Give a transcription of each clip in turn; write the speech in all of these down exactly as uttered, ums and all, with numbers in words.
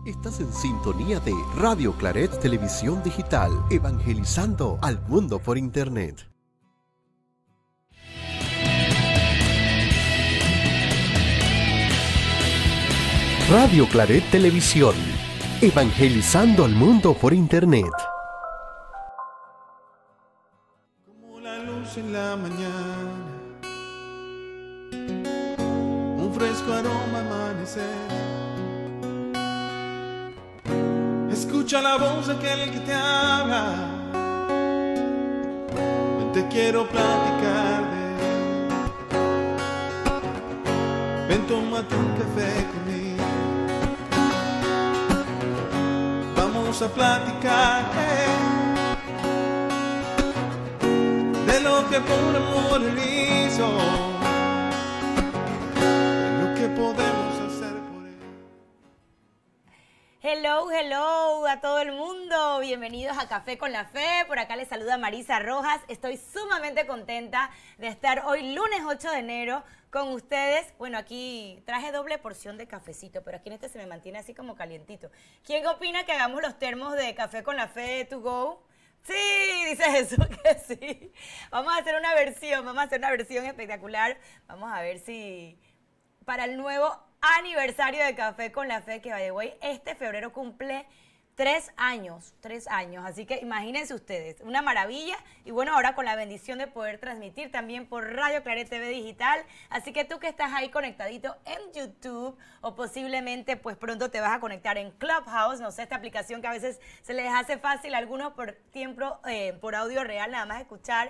Estás en sintonía de Radio Claret Televisión Digital, evangelizando al mundo por Internet. Radio Claret Televisión, evangelizando al mundo por Internet. Como la luz en la mañana, un fresco aroma amanecer. Escucha la voz de aquel que te habla. Ven, te quiero platicar de él. Ven, tómate un café conmigo. Vamos a platicar de, de lo que por amor él hizo, de lo que podemos hacer por él. Hello, hello a todo el mundo, bienvenidos a Café con la Fe, por acá les saluda Marisa Rojas, estoy sumamente contenta de estar hoy lunes ocho de enero con ustedes. Bueno, aquí traje doble porción de cafecito, pero aquí en este se me mantiene así como calientito. ¿Quién opina que hagamos los termos de Café con la Fe to go? Sí, dice Jesús que sí. Vamos a hacer una versión, vamos a hacer una versión espectacular. Vamos a ver si para el nuevo aniversario de Café con la Fe, que by the way, este febrero cumple tres años, tres años, así que imagínense ustedes, una maravilla. Y bueno, ahora con la bendición de poder transmitir también por Radio Claret T V Digital, así que tú que estás ahí conectadito en YouTube o posiblemente pues pronto te vas a conectar en Clubhouse, no sé, esta aplicación que a veces se les hace fácil a algunos por tiempo, eh, por audio real, nada más escuchar,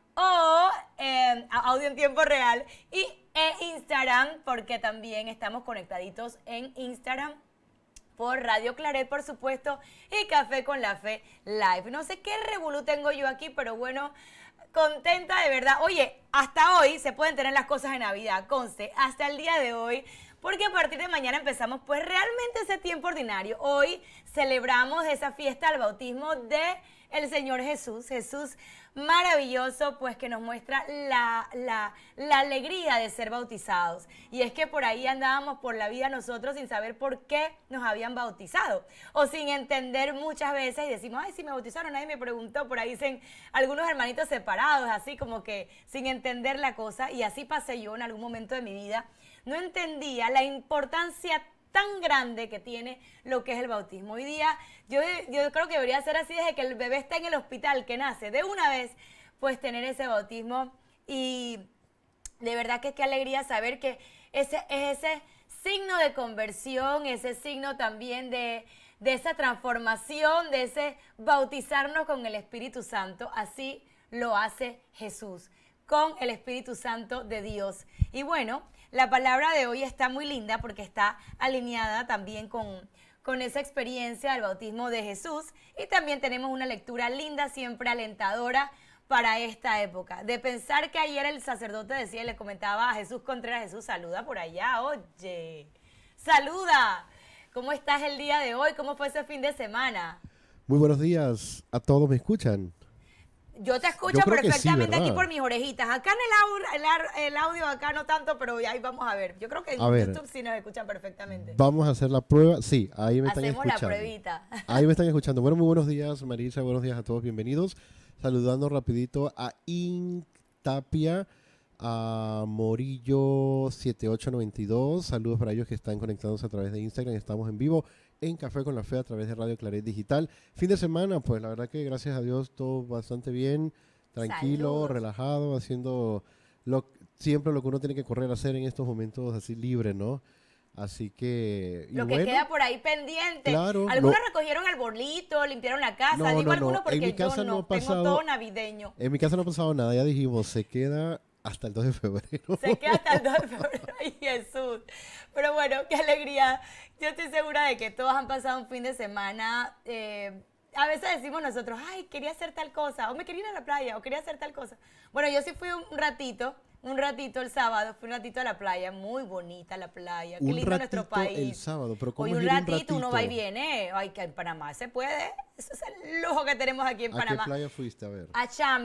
o eh, audio en tiempo real, y e Instagram, porque también estamos conectaditos en Instagram por Radio Claret, por supuesto, y Café con la Fe Live. No sé qué revolú tengo yo aquí, pero bueno, contenta de verdad. Oye, hasta hoy se pueden tener las cosas de Navidad, conste, hasta el día de hoy, porque a partir de mañana empezamos pues realmente ese tiempo ordinario. Hoy celebramos esa fiesta del bautismo de el Señor Jesús, Jesús maravilloso, pues que nos muestra la, la, la alegría de ser bautizados. Y es que por ahí andábamos por la vida nosotros sin saber por qué nos habían bautizado, o sin entender muchas veces, y decimos, ay, si me bautizaron, nadie me preguntó. Por ahí dicen algunos hermanitos separados, así como que sin entender la cosa, y así pasé yo en algún momento de mi vida. No entendía la importancia tan grande que tiene lo que es el bautismo. Hoy día yo, yo creo que debería ser así desde que el bebé está en el hospital, que nace, de una vez pues tener ese bautismo. Y de verdad que qué alegría saber que ese es ese signo de conversión, ese signo también de, de esa transformación, de ese bautizarnos con el Espíritu Santo. Así lo hace Jesús, con el Espíritu Santo de Dios. Y bueno, la palabra de hoy está muy linda porque está alineada también con, con esa experiencia del bautismo de Jesús, y también tenemos una lectura linda, siempre alentadora para esta época. De pensar que ayer el sacerdote decía, le comentaba a Jesús Contreras, Jesús, saluda por allá, oye, saluda. ¿Cómo estás el día de hoy? ¿Cómo fue ese fin de semana? Muy buenos días a todos, ¿me escuchan? Yo te escucho Yo creo que perfectamente sí, aquí por mis orejitas. Acá en el audio, el, el audio acá no tanto, pero ahí vamos a ver. Yo creo que en A ver. YouTube sí nos escuchan perfectamente. Vamos a hacer la prueba. Sí, ahí me están Hacemos escuchando. la pruebita. Ahí me están escuchando. Bueno, muy buenos días, Marisa. Buenos días a todos. Bienvenidos. Saludando rapidito a Intapia, a Morillo siete ocho nueve dos. Saludos para ellos que están conectados a través de Instagram. Estamos en vivo en Café con la Fe a través de Radio Claret Digital. Fin de semana, pues la verdad que gracias a Dios todo bastante bien. Tranquilo, Saludos. relajado, haciendo lo, siempre lo que uno tiene que correr a hacer en estos momentos así libres, ¿no? Así que... y Lo que bueno, queda por ahí pendiente. claro, Algunos no- recogieron el bolito, limpiaron la casa. No, Digo no, no. algunos En porque mi casa yo no no, ha pasado- tengo todo navideño. en mi casa no ha pasado nada, ya dijimos, se queda hasta el dos de febrero. Se queda hasta el dos de febrero. Ay, Jesús. Pero bueno, qué alegría. Yo estoy segura de que todos han pasado un fin de semana. Eh, a veces decimos nosotros, ay, quería hacer tal cosa, o me quería ir a la playa, o quería hacer tal cosa. Bueno, yo sí fui un ratito, un ratito el sábado, fui un ratito a la playa, muy bonita la playa, qué Un lindo nuestro ratito país. el sábado, pero ¿cómo Hoy es un ir un ratito, uno va y ratito? viene, ay, que en Panamá se puede, eso es el lujo que tenemos aquí en ¿A qué Panamá. playa fuiste? A ver. A Chame,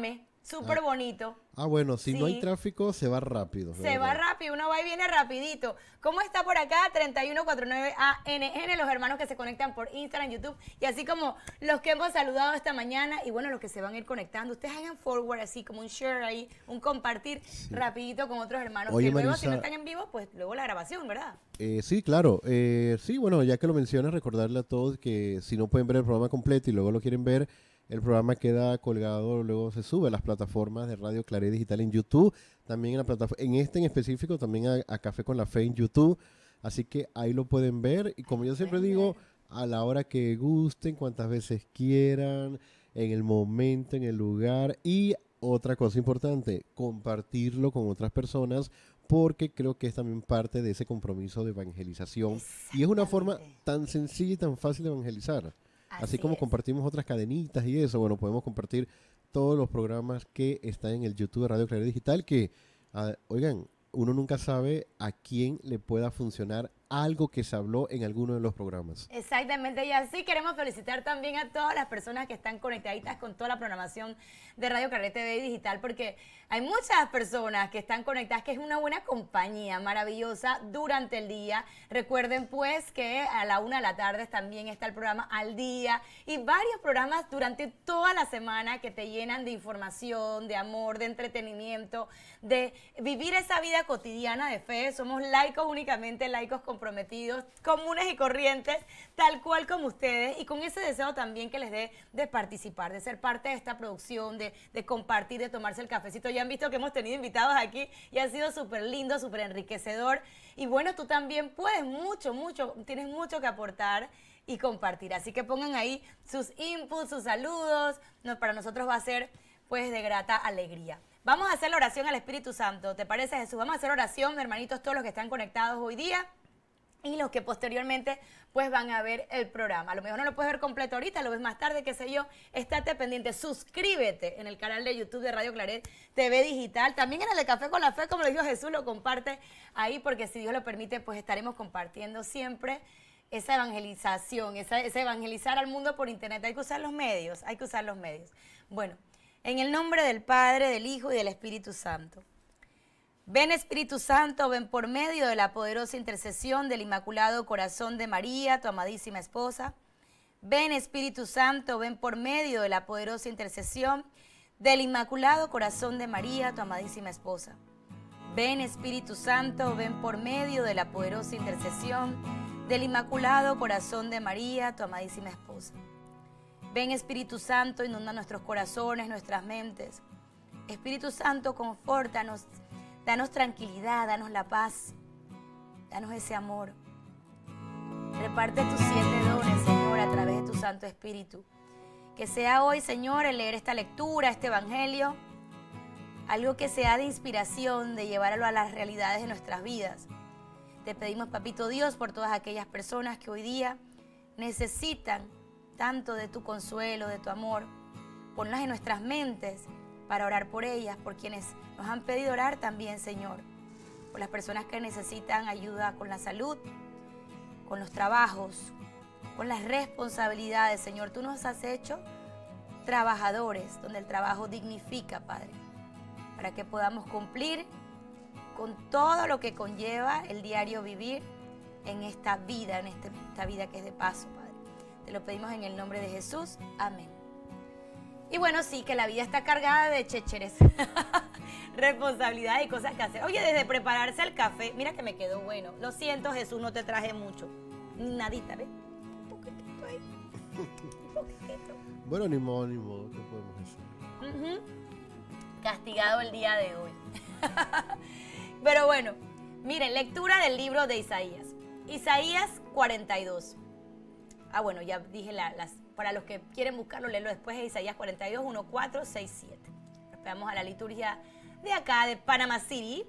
súper Ah. bonito. Ah, bueno, si no hay Sí. tráfico, se va rápido. de Se va verdad. rápido, uno va y viene rapidito. ¿Cómo está por acá? treinta y uno cuarenta y nueve A N N, los hermanos que se conectan por Instagram, YouTube, y así como los que hemos saludado esta mañana, y bueno, los que se van a ir conectando. Ustedes hagan forward así, como un share ahí, un compartir rapidito con otros hermanos. Oye, que luego, si no Marisa. están en vivo, pues luego la grabación, ¿verdad? Eh, sí, claro. Eh, sí, bueno, ya que lo mencionas, recordarle a todos que si no pueden ver el programa completo y luego lo quieren ver, el programa queda colgado, luego se sube a las plataformas de Radio Claret Digital en YouTube, también en la plataforma, en este en específico, también a, a Café con la Fe en YouTube. Así que ahí lo pueden ver. Y como yo siempre digo, a la hora que gusten, cuantas veces quieran, en el momento, en el lugar. Y otra cosa importante, compartirlo con otras personas, porque creo que es también parte de ese compromiso de evangelización. Y es una forma Exactamente. tan sencilla y tan fácil de evangelizar. Así, Así como es. compartimos otras cadenitas y eso, bueno, podemos compartir todos los programas que están en el YouTube de Radio Claret Digital, que, ah, oigan, uno nunca sabe a quién le pueda funcionar algo que se habló en alguno de los programas. Exactamente, y así queremos felicitar también a todas las personas que están conectaditas con toda la programación de Radio Claret T V Digital, porque hay muchas personas que están conectadas, que es una buena compañía maravillosa durante el día. Recuerden pues que a la una de la tarde también está el programa Al Día y varios programas durante toda la semana que te llenan de información, de amor, de entretenimiento, de vivir esa vida cotidiana de fe. Somos laicos únicamente, laicos comprometidos, comunes y corrientes, tal cual como ustedes, y con ese deseo también que les dé de participar, de ser parte de esta producción, de, de compartir, de tomarse el cafecito. Ya han visto que hemos tenido invitados aquí y ha sido súper lindo, súper enriquecedor. Y bueno, tú también puedes mucho, mucho, tienes mucho que aportar y compartir. Así que pongan ahí sus inputs, sus saludos. No, para nosotros va a ser pues de grata alegría. Vamos a hacer la oración al Espíritu Santo. ¿Te parece, Jesús? Vamos a hacer oración, hermanitos, todos los que están conectados hoy día y los que posteriormente pues van a ver el programa. A lo mejor no lo puedes ver completo ahorita, lo ves más tarde, qué sé yo. Estate pendiente, suscríbete en el canal de YouTube de Radio Claret T V Digital. También en el de Café con la Fe, como lo dijo Jesús, lo comparte ahí porque si Dios lo permite, pues estaremos compartiendo siempre esa evangelización, esa, ese evangelizar al mundo por internet. Hay que usar los medios, hay que usar los medios. Bueno, en el nombre del Padre, del Hijo y del Espíritu Santo. Ven Espíritu Santo, ven por medio de la poderosa intercesión del Inmaculado Corazón de María, tu amadísima esposa. Ven Espíritu Santo, ven por medio de la poderosa intercesión del Inmaculado Corazón de María, tu amadísima esposa. Ven Espíritu Santo, ven por medio de la poderosa intercesión del Inmaculado Corazón de María, tu amadísima esposa. Ven Espíritu Santo, inunda nuestros corazones, nuestras mentes. Espíritu Santo, confórtanos. Danos tranquilidad, danos la paz, danos ese amor. Reparte tus siete dones, Señor, a través de tu Santo Espíritu. Que sea hoy, Señor, el leer esta lectura, este Evangelio, algo que sea de inspiración, de llevarlo a las realidades de nuestras vidas. Te pedimos, Papito Dios, por todas aquellas personas que hoy día necesitan tanto de tu consuelo, de tu amor. Ponlas en nuestras mentes para orar por ellas, por quienes nos han pedido orar también, Señor, por las personas que necesitan ayuda con la salud, con los trabajos, con las responsabilidades, Señor. Tú nos has hecho trabajadores, donde el trabajo dignifica, Padre, para que podamos cumplir con todo lo que conlleva el diario vivir en esta vida, en este, esta vida que es de paso, Padre. Te lo pedimos en el nombre de Jesús. Amén. Y bueno, sí, que la vida está cargada de chécheres, responsabilidades y cosas que hacer. Oye, desde prepararse el café, mira que me quedó bueno. Lo siento, Jesús, no te traje mucho. Ni nadita, ¿ves? Un poquitito ahí. Un poquitito. Bueno, ni modo, ni modo, ¿qué podemos hacer? Uh-huh. Castigado el día de hoy. Pero bueno, miren, lectura del libro de Isaías. Isaías cuarenta y dos. Ah, bueno, ya dije la, las... Para los que quieren buscarlo, leerlo después, es Isaías cuarenta y dos, uno, cuatro, seis, siete. Esperamos a la liturgia de acá, de Panama City.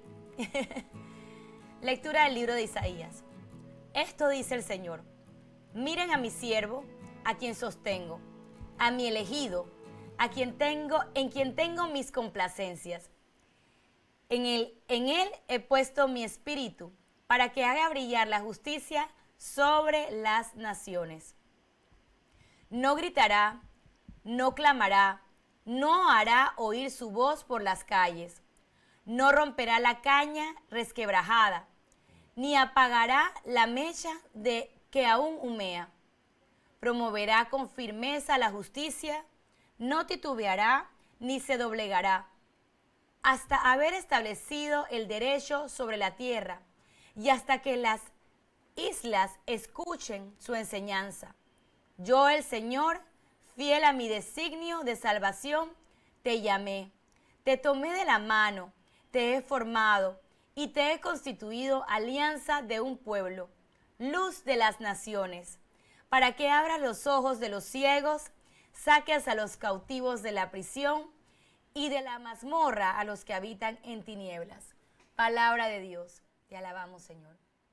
Lectura del libro de Isaías. Esto dice el Señor. Miren a mi siervo, a quien sostengo, a mi elegido, a quien tengo, en quien tengo mis complacencias. En él, en él he puesto mi espíritu, para que haga brillar la justicia sobre las naciones. No gritará, no clamará, No hará oír su voz por las calles. No romperá la caña resquebrajada, ni apagará la mecha de que aún humea. Promoverá con firmeza la justicia, no titubeará ni se doblegará, hasta haber establecido el derecho sobre la tierra y hasta que las islas escuchen su enseñanza. Yo, el Señor, fiel a mi designio de salvación, te llamé, te tomé de la mano, te he formado y te he constituido alianza de un pueblo, luz de las naciones, para que abras los ojos de los ciegos, saques a los cautivos de la prisión y de la mazmorra a los que habitan en tinieblas. Palabra de Dios. Te alabamos, Señor.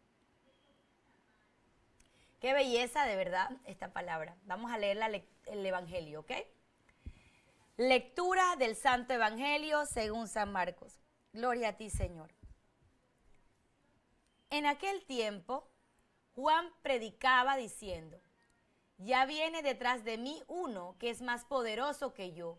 Qué belleza de verdad esta palabra. Vamos a leer la, el Evangelio, ¿ok? Lectura del Santo Evangelio según San Marcos. Gloria a ti, Señor. En aquel tiempo, Juan predicaba diciendo: ya viene detrás de mí uno que es más poderoso que yo,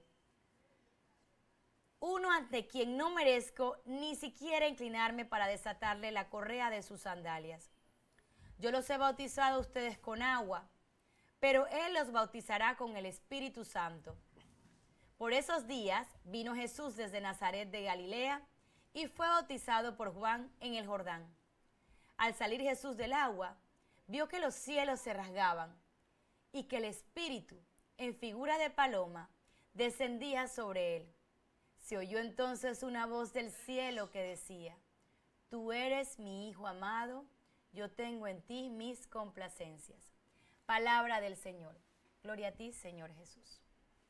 uno ante quien no merezco ni siquiera inclinarme para desatarle la correa de sus sandalias. Yo los he bautizado a ustedes con agua, pero él los bautizará con el Espíritu Santo. Por esos días vino Jesús desde Nazaret de Galilea y fue bautizado por Juan en el Jordán. Al salir Jesús del agua, vio que los cielos se rasgaban y que el Espíritu, en figura de paloma, descendía sobre él. Se oyó entonces una voz del cielo que decía: tú eres mi Hijo amado, yo tengo en ti mis complacencias. Palabra del Señor. Gloria a ti, Señor Jesús.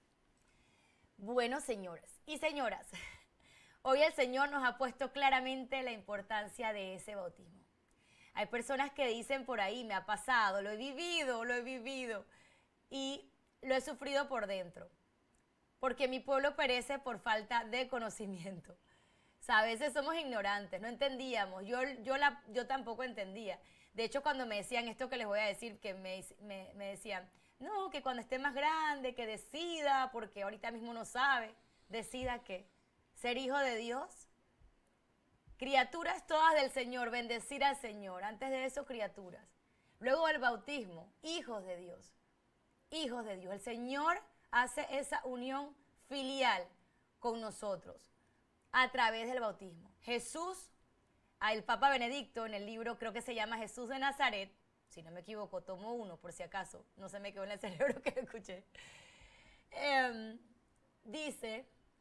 Bueno, señores y señoras, hoy el Señor nos ha puesto claramente la importancia de ese bautismo. Hay personas que dicen por ahí: me ha pasado, lo he vivido, lo he vivido y lo he sufrido por dentro, porque mi pueblo perece por falta de conocimiento. O sea, a veces somos ignorantes, no entendíamos, yo, yo, la, yo tampoco entendía. De hecho, cuando me decían esto que les voy a decir, que me, me, me decían, no, que cuando esté más grande, que decida, porque ahorita mismo no sabe, decida qué, ser hijo de Dios. Criaturas todas del Señor, bendecir al Señor. Antes de eso, criaturas. Luego el bautismo, hijos de Dios. Hijos de Dios. El Señor hace esa unión filial con nosotros a través del bautismo. Jesús, el Papa Benedicto, en el libro, creo que se llama Jesús de Nazaret, si no me equivoco, tomo uno por si acaso, no se me quedó en el cerebro que escuché, eh, dice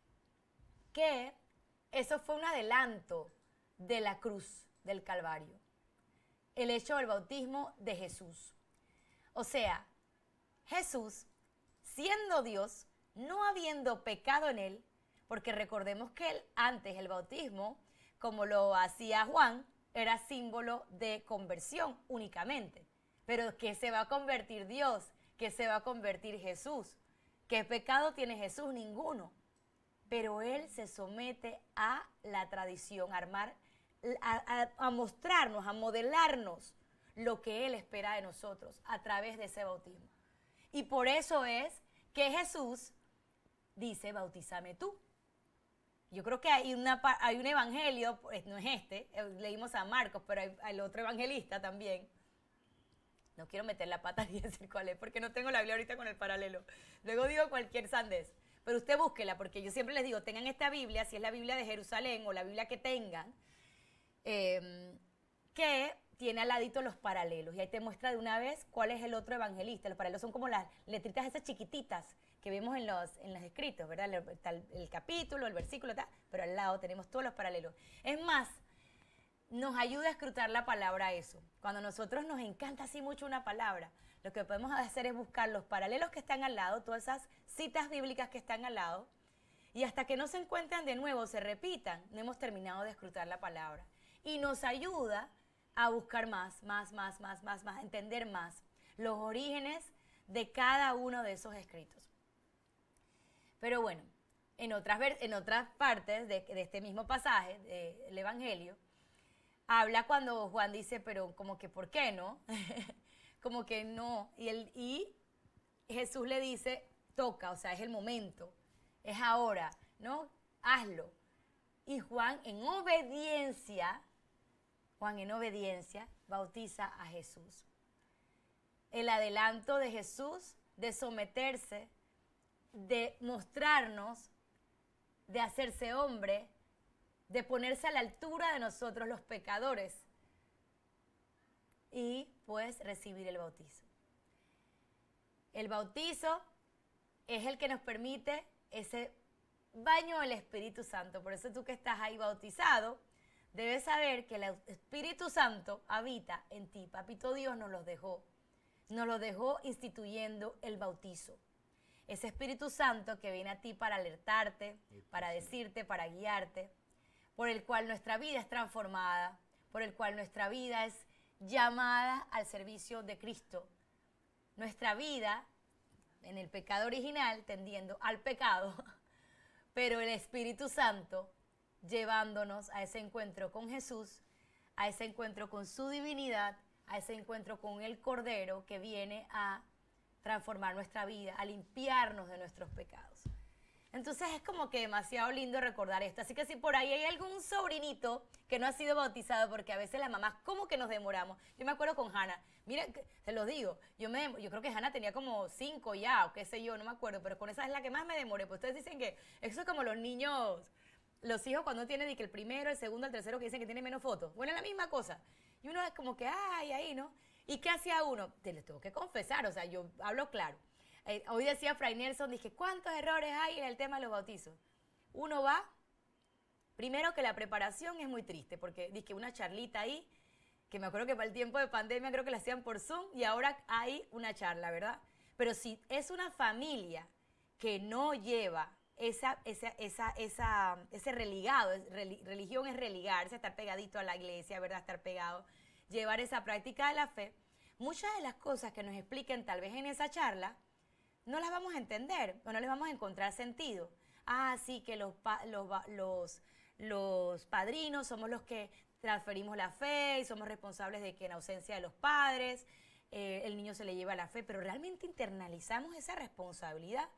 que eso fue un adelanto de la cruz del Calvario, el hecho del bautismo de Jesús. O sea, Jesús, siendo Dios, no habiendo pecado en él, porque recordemos que él, antes el bautismo, como lo hacía Juan, era símbolo de conversión únicamente. Pero ¿qué se va a convertir Dios? ¿Qué se va a convertir Jesús? ¿Qué pecado tiene Jesús? Ninguno. Pero él se somete a la tradición, a armar, a, a, a mostrarnos, a modelarnos lo que él espera de nosotros a través de ese bautismo. Y por eso es que Jesús dice: bautízame tú. Yo creo que hay, una, hay un evangelio, no es este, leímos a Marcos, pero hay, hay el otro evangelista también. No quiero meter la pata ni decir cuál es, porque no tengo la Biblia ahorita con el paralelo. Luego digo cualquier sandez. Pero usted búsquela, porque yo siempre les digo, tengan esta Biblia, si es la Biblia de Jerusalén o la Biblia que tengan, eh, que tiene al ladito los paralelos. Y ahí te muestra de una vez cuál es el otro evangelista. Los paralelos son como las letritas esas chiquititas que vemos en los, en los escritos, ¿verdad? Está el, el capítulo, el versículo, tal, pero al lado tenemos todos los paralelos. Es más, nos ayuda a escrutar la palabra eso. Cuando a nosotros nos encanta así mucho una palabra, lo que podemos hacer es buscar los paralelos que están al lado, todas esas citas bíblicas que están al lado, y hasta que no se encuentran de nuevo, se repitan, no hemos terminado de escrutar la palabra. Y nos ayuda a buscar más, más, más, más, más, más, entender más los orígenes de cada uno de esos escritos. Pero bueno, en otras, en otras partes de, de este mismo pasaje del Evangelio, habla cuando Juan dice, pero como que ¿por qué no? Como que no. Y, el, y Jesús le dice, toca, o sea, es el momento. es ahora, ¿no? Hazlo. Y Juan en obediencia, Juan en obediencia bautiza a Jesús. El adelanto de Jesús de someterse, de mostrarnos, de hacerse hombre, de ponerse a la altura de nosotros los pecadores y pues recibir el bautizo. El bautizo es el que nos permite ese baño del Espíritu Santo. Por eso tú que estás ahí bautizado, debes saber que el Espíritu Santo habita en ti. Papito Dios nos los dejó. Nos lo dejó instituyendo el bautizo. Ese Espíritu Santo que viene a ti para alertarte, para decirte, para guiarte, por el cual nuestra vida es transformada, por el cual nuestra vida es llamada al servicio de Cristo. Nuestra vida en el pecado original tendiendo al pecado, pero el Espíritu Santo llevándonos a ese encuentro con Jesús, a ese encuentro con su divinidad, a ese encuentro con el Cordero que viene a transformar nuestra vida, a limpiarnos de nuestros pecados. Entonces es como que demasiado lindo recordar esto. Así que si por ahí hay algún sobrinito que no ha sido bautizado, porque a veces las mamás, ¿cómo que nos demoramos? Yo me acuerdo con Hannah, mira, te lo digo, yo, me, yo creo que Hannah tenía como cinco ya, o qué sé yo, no me acuerdo, pero con esa es la que más me demoré. Pues ustedes dicen que eso es como los niños, los hijos cuando tienen que el primero, el segundo, el tercero, que dicen que tienen menos fotos. Bueno, es la misma cosa. Y uno es como que, ay, ahí, ¿no? ¿Y qué hacía uno? Te lo tengo que confesar, o sea, yo hablo claro. Eh, hoy decía Fray Nelson, dije, ¿cuántos errores hay en el tema de los bautizos? Uno va, primero que la preparación es muy triste, porque dije una charlita ahí, que me acuerdo que para el tiempo de pandemia creo que la hacían por Zoom, y ahora hay una charla, ¿verdad? Pero si es una familia que no lleva esa, esa, esa, esa, ese religado, es, religión es religarse, estar pegadito a la iglesia, ¿verdad? Estar pegado, llevar esa práctica de la fe, muchas de las cosas que nos expliquen tal vez en esa charla, no las vamos a entender o no les vamos a encontrar sentido. Ah, sí, que los, pa los, los, los padrinos somos los que transferimos la fe y somos responsables de que en ausencia de los padres eh, el niño se le lleva la fe, pero ¿realmente internalizamos esa responsabilidad?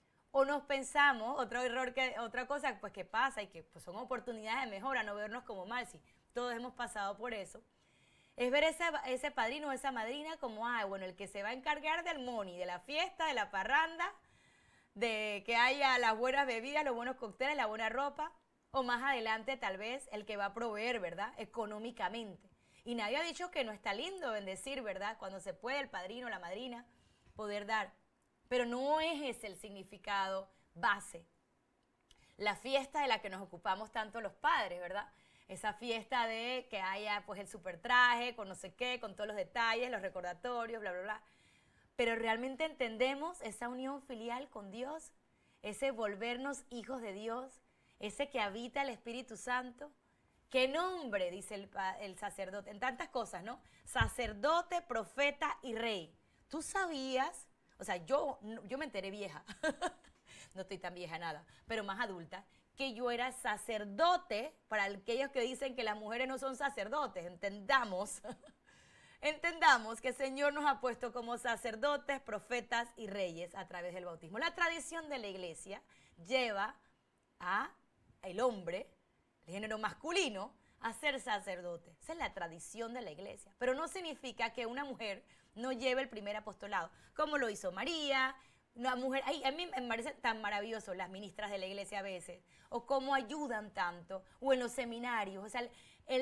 O nos pensamos, otro error, que otra cosa pues que pasa y que pues, son oportunidades de mejora, no vernos como mal, si todos hemos pasado por eso, es ver ese, ese padrino o esa madrina como, ah, bueno, el que se va a encargar del money, de la fiesta, de la parranda, de que haya las buenas bebidas, los buenos cócteles, la buena ropa, o más adelante tal vez el que va a proveer, ¿verdad?, económicamente. Y nadie ha dicho que no está lindo bendecir, ¿verdad?, cuando se puede el padrino o la madrina poder dar. Pero no es ese el significado base. La fiesta de la que nos ocupamos tanto los padres, ¿verdad?, esa fiesta de que haya pues el super traje, con no sé qué, con todos los detalles, los recordatorios, bla, bla, bla. Pero realmente entendemos esa unión filial con Dios, ese volvernos hijos de Dios, ese que habita el Espíritu Santo. ¿Qué nombre? Dice el, el sacerdote, en tantas cosas, ¿no? Sacerdote, profeta y rey. ¿Tú sabías? O sea, yo, yo me enteré vieja, no estoy tan vieja nada, pero más adulta, que yo era sacerdote, para aquellos que dicen que las mujeres no son sacerdotes, entendamos, entendamos que el Señor nos ha puesto como sacerdotes, profetas y reyes a través del bautismo. La tradición de la iglesia lleva a el hombre, el género masculino, a ser sacerdote. Esa es la tradición de la iglesia, pero no significa que una mujer no lleve el primer apostolado, como lo hizo María. Una mujer, ay, a mí me parece tan maravilloso las ministras de la iglesia a veces, o cómo ayudan tanto, o en los seminarios, o sea, el,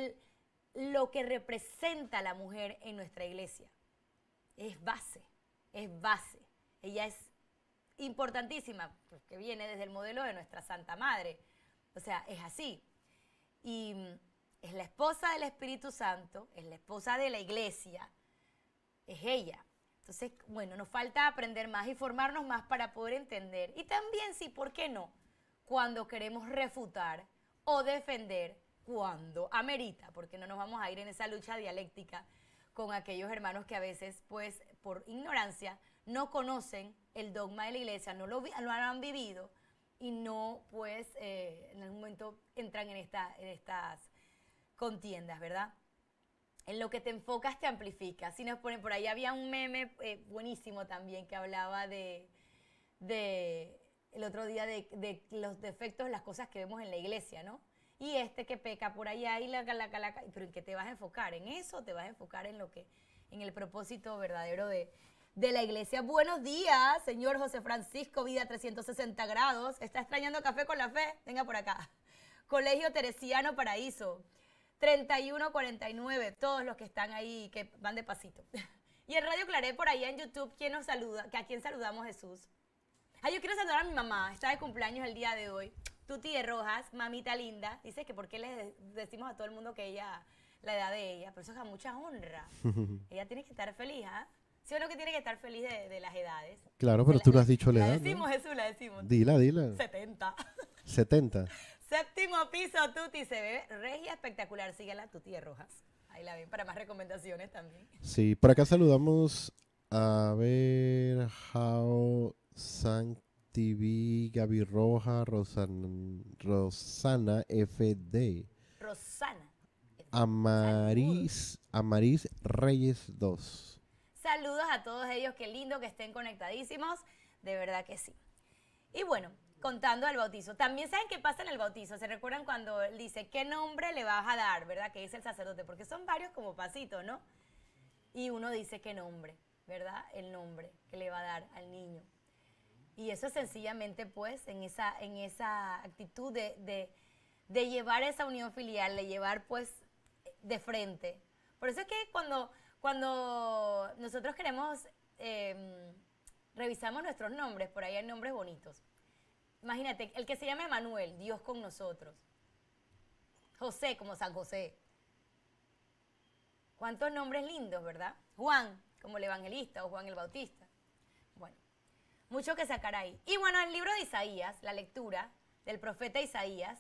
el, lo que representa a la mujer en nuestra iglesia es base, es base. Ella es importantísima, porque viene desde el modelo de nuestra Santa Madre, o sea, es así. Y es la esposa del Espíritu Santo, es la esposa de la iglesia, es ella. Entonces, bueno, nos falta aprender más y formarnos más para poder entender. Y también, sí, ¿por qué no? Cuando queremos refutar o defender, cuando amerita, porque no nos vamos a ir en esa lucha dialéctica con aquellos hermanos que a veces, pues, por ignorancia, no conocen el dogma de la iglesia, no lo, no lo han vivido y no, pues, eh, en algún momento entran en, esta, en estas contiendas, ¿verdad? En lo que te enfocas te amplifica. Si nos ponen por ahí, había un meme eh, buenísimo también que hablaba de, de el otro día de, de los defectos, las cosas que vemos en la iglesia, ¿no? Y este que peca por allá y la, la, la, la, pero ¿en qué te vas a enfocar? ¿En eso? ¿Te vas a enfocar en lo que, en el propósito verdadero de, de la iglesia? Buenos días, señor José Francisco, vida trescientos sesenta grados. ¿Está extrañando Café con la Fe? Venga por acá. Colegio Teresiano Paraíso, treinta y uno cuarenta y nueve, todos los que están ahí, que van de pasito. Y en Radio Claret, por allá en YouTube, ¿quién nos saluda? ¿A quién saludamos, Jesús? Ah, yo quiero saludar a mi mamá, está de cumpleaños el día de hoy. Tuti de Rojas, mamita linda. Dice que por qué le decimos a todo el mundo que ella, la edad de ella, pero eso es a mucha honra. Ella tiene que estar feliz, ¿ah? ¿eh? ¿Sí o no que tiene que estar feliz de, de las edades? Claro, pero la, tú no has dicho la, la edad, La decimos, ¿no? Jesús, la decimos. Dila, dila. setenta. setenta. Séptimo piso, Tuti, se ve regia espectacular. Síguela, Tuti de Rojas. Ahí la ven para más recomendaciones también. Sí, por acá saludamos a ver, How San T V, Gaby Roja, Rosan, Rosana F D. Rosana. Amaris, Amaris Reyes dos. Saludos a todos ellos, qué lindo que estén conectadísimos, de verdad que sí. Y bueno, contando el bautizo, también saben qué pasa en el bautizo, se recuerdan cuando él dice, ¿qué nombre le vas a dar? ¿Verdad? Que dice el sacerdote, porque son varios como pasitos, ¿no? Y uno dice, ¿qué nombre? ¿Verdad? El nombre que le va a dar al niño. Y eso es sencillamente, pues, en esa, en esa actitud de, de, de llevar esa unión filial, de llevar, pues, de frente. Por eso es que cuando, cuando nosotros queremos, eh, revisamos nuestros nombres, por ahí hay nombres bonitos. Imagínate, el que se llama Emanuel, Dios con nosotros. José, como San José. ¿Cuántos nombres lindos, verdad? Juan, como el evangelista o Juan el Bautista. Bueno. Mucho que sacar ahí. Y bueno, el libro de Isaías, la lectura del profeta Isaías,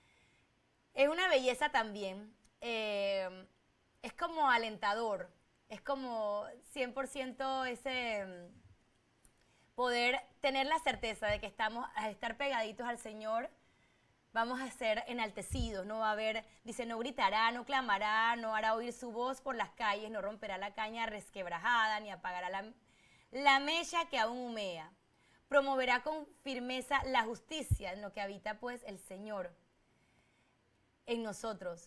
es una belleza también. Eh, es como alentador. Es como cien por ciento ese poder tener la certeza de que estamos, al estar pegaditos al Señor, vamos a ser enaltecidos. No va a haber, dice, no gritará, no clamará, no hará oír su voz por las calles, no romperá la caña resquebrajada, ni apagará la... la mecha que aún humea. Promoverá con firmeza la justicia, en lo que habita pues el Señor en nosotros.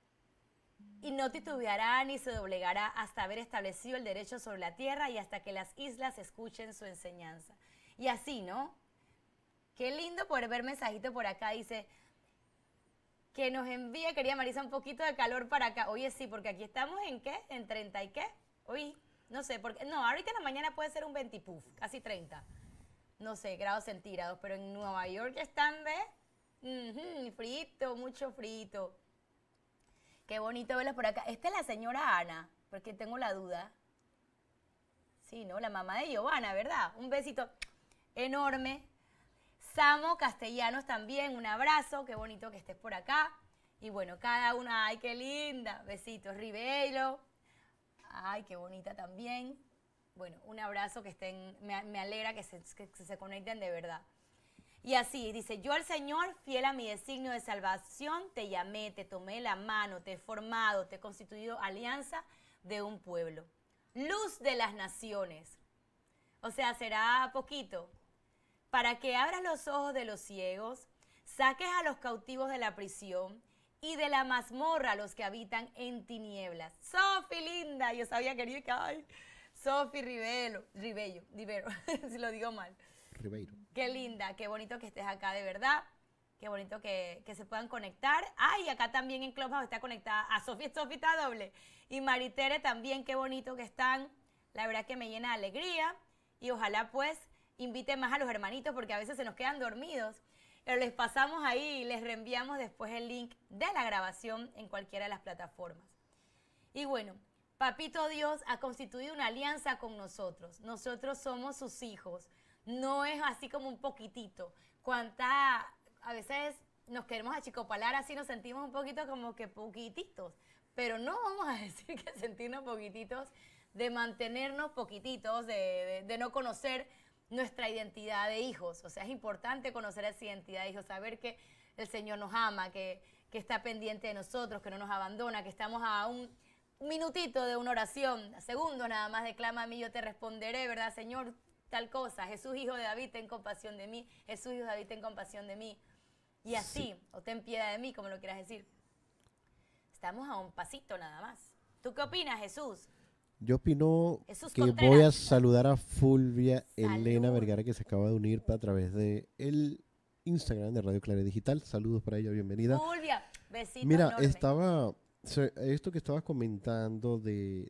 Y no titubeará ni se doblegará hasta haber establecido el derecho sobre la tierra y hasta que las islas escuchen su enseñanza. Y así, ¿no? Qué lindo poder ver mensajito por acá. Dice que nos envíe, querida Marisa, un poquito de calor para acá. Oye, sí, porque aquí estamos en ¿qué? En treinta y qué. Oye, no sé, porque no, ahorita en la mañana puede ser un veinte, puf, casi treinta. No sé, grados centígrados, pero en Nueva York están, ¿ves? Uh-huh, frito, mucho frito. Qué bonito verlos por acá. Esta es la señora Ana, porque tengo la duda. Sí, ¿no? La mamá de Giovanna, ¿verdad? Un besito enorme. Samo Castellanos también, un abrazo. Qué bonito que estés por acá. Y bueno, cada una, ¡ay, qué linda! Besitos. Ribeiro. Ay, qué bonita también. Bueno, un abrazo, que estén, me, me alegra que se, que se conecten de verdad. Y así, dice, yo al Señor, fiel a mi designio de salvación, te llamé, te tomé la mano, te he formado, te he constituido alianza de un pueblo. Luz de las naciones. O sea, será poquito. Para que abras los ojos de los ciegos, saques a los cautivos de la prisión y de la mazmorra a los que habitan en tinieblas. Sofi, linda, yo sabía que que ay, Sofi Rivelo, Ribello, Rivero, si lo digo mal. Ribeiro. Qué linda, qué bonito que estés acá, de verdad. Qué bonito que, que se puedan conectar. Ay, acá también en Clubhouse está conectada a Sofi, Sofi está doble. Y Maritere también, qué bonito que están. La verdad que me llena de alegría. Y ojalá pues invite más a los hermanitos, porque a veces se nos quedan dormidos. Pero les pasamos ahí y les reenviamos después el link de la grabación en cualquiera de las plataformas. Y bueno, Papito Dios ha constituido una alianza con nosotros. Nosotros somos sus hijos. No es así como un poquitito. Cuánta, a veces nos queremos achicopalar, así nos sentimos un poquito como que poquititos. Pero no vamos a decir que sentirnos poquititos, de mantenernos poquititos, de, de, de no conocer nuestra identidad de hijos. O sea, es importante conocer esa identidad de hijos, saber que el Señor nos ama, que, que está pendiente de nosotros, que no nos abandona, que estamos a un, un minutito de una oración, a segundos nada más de clama a mí, yo te responderé, ¿verdad, Señor? tal cosa. Jesús, hijo de David, ten compasión de mí. Jesús, hijo de David, ten compasión de mí. Y así, sí. o ten piedad de mí, como lo quieras decir. Estamos a un pasito nada más. ¿Tú qué opinas, Jesús? Yo opino Jesús que Contreras. voy a saludar a Fulvia Salud. Elena Vergara, que se acaba de unir a través de el Instagram de Radio Claret Digital. Saludos para ella, bienvenida. Fulvia, besitos Mira, enormes. estaba, esto que estabas comentando de,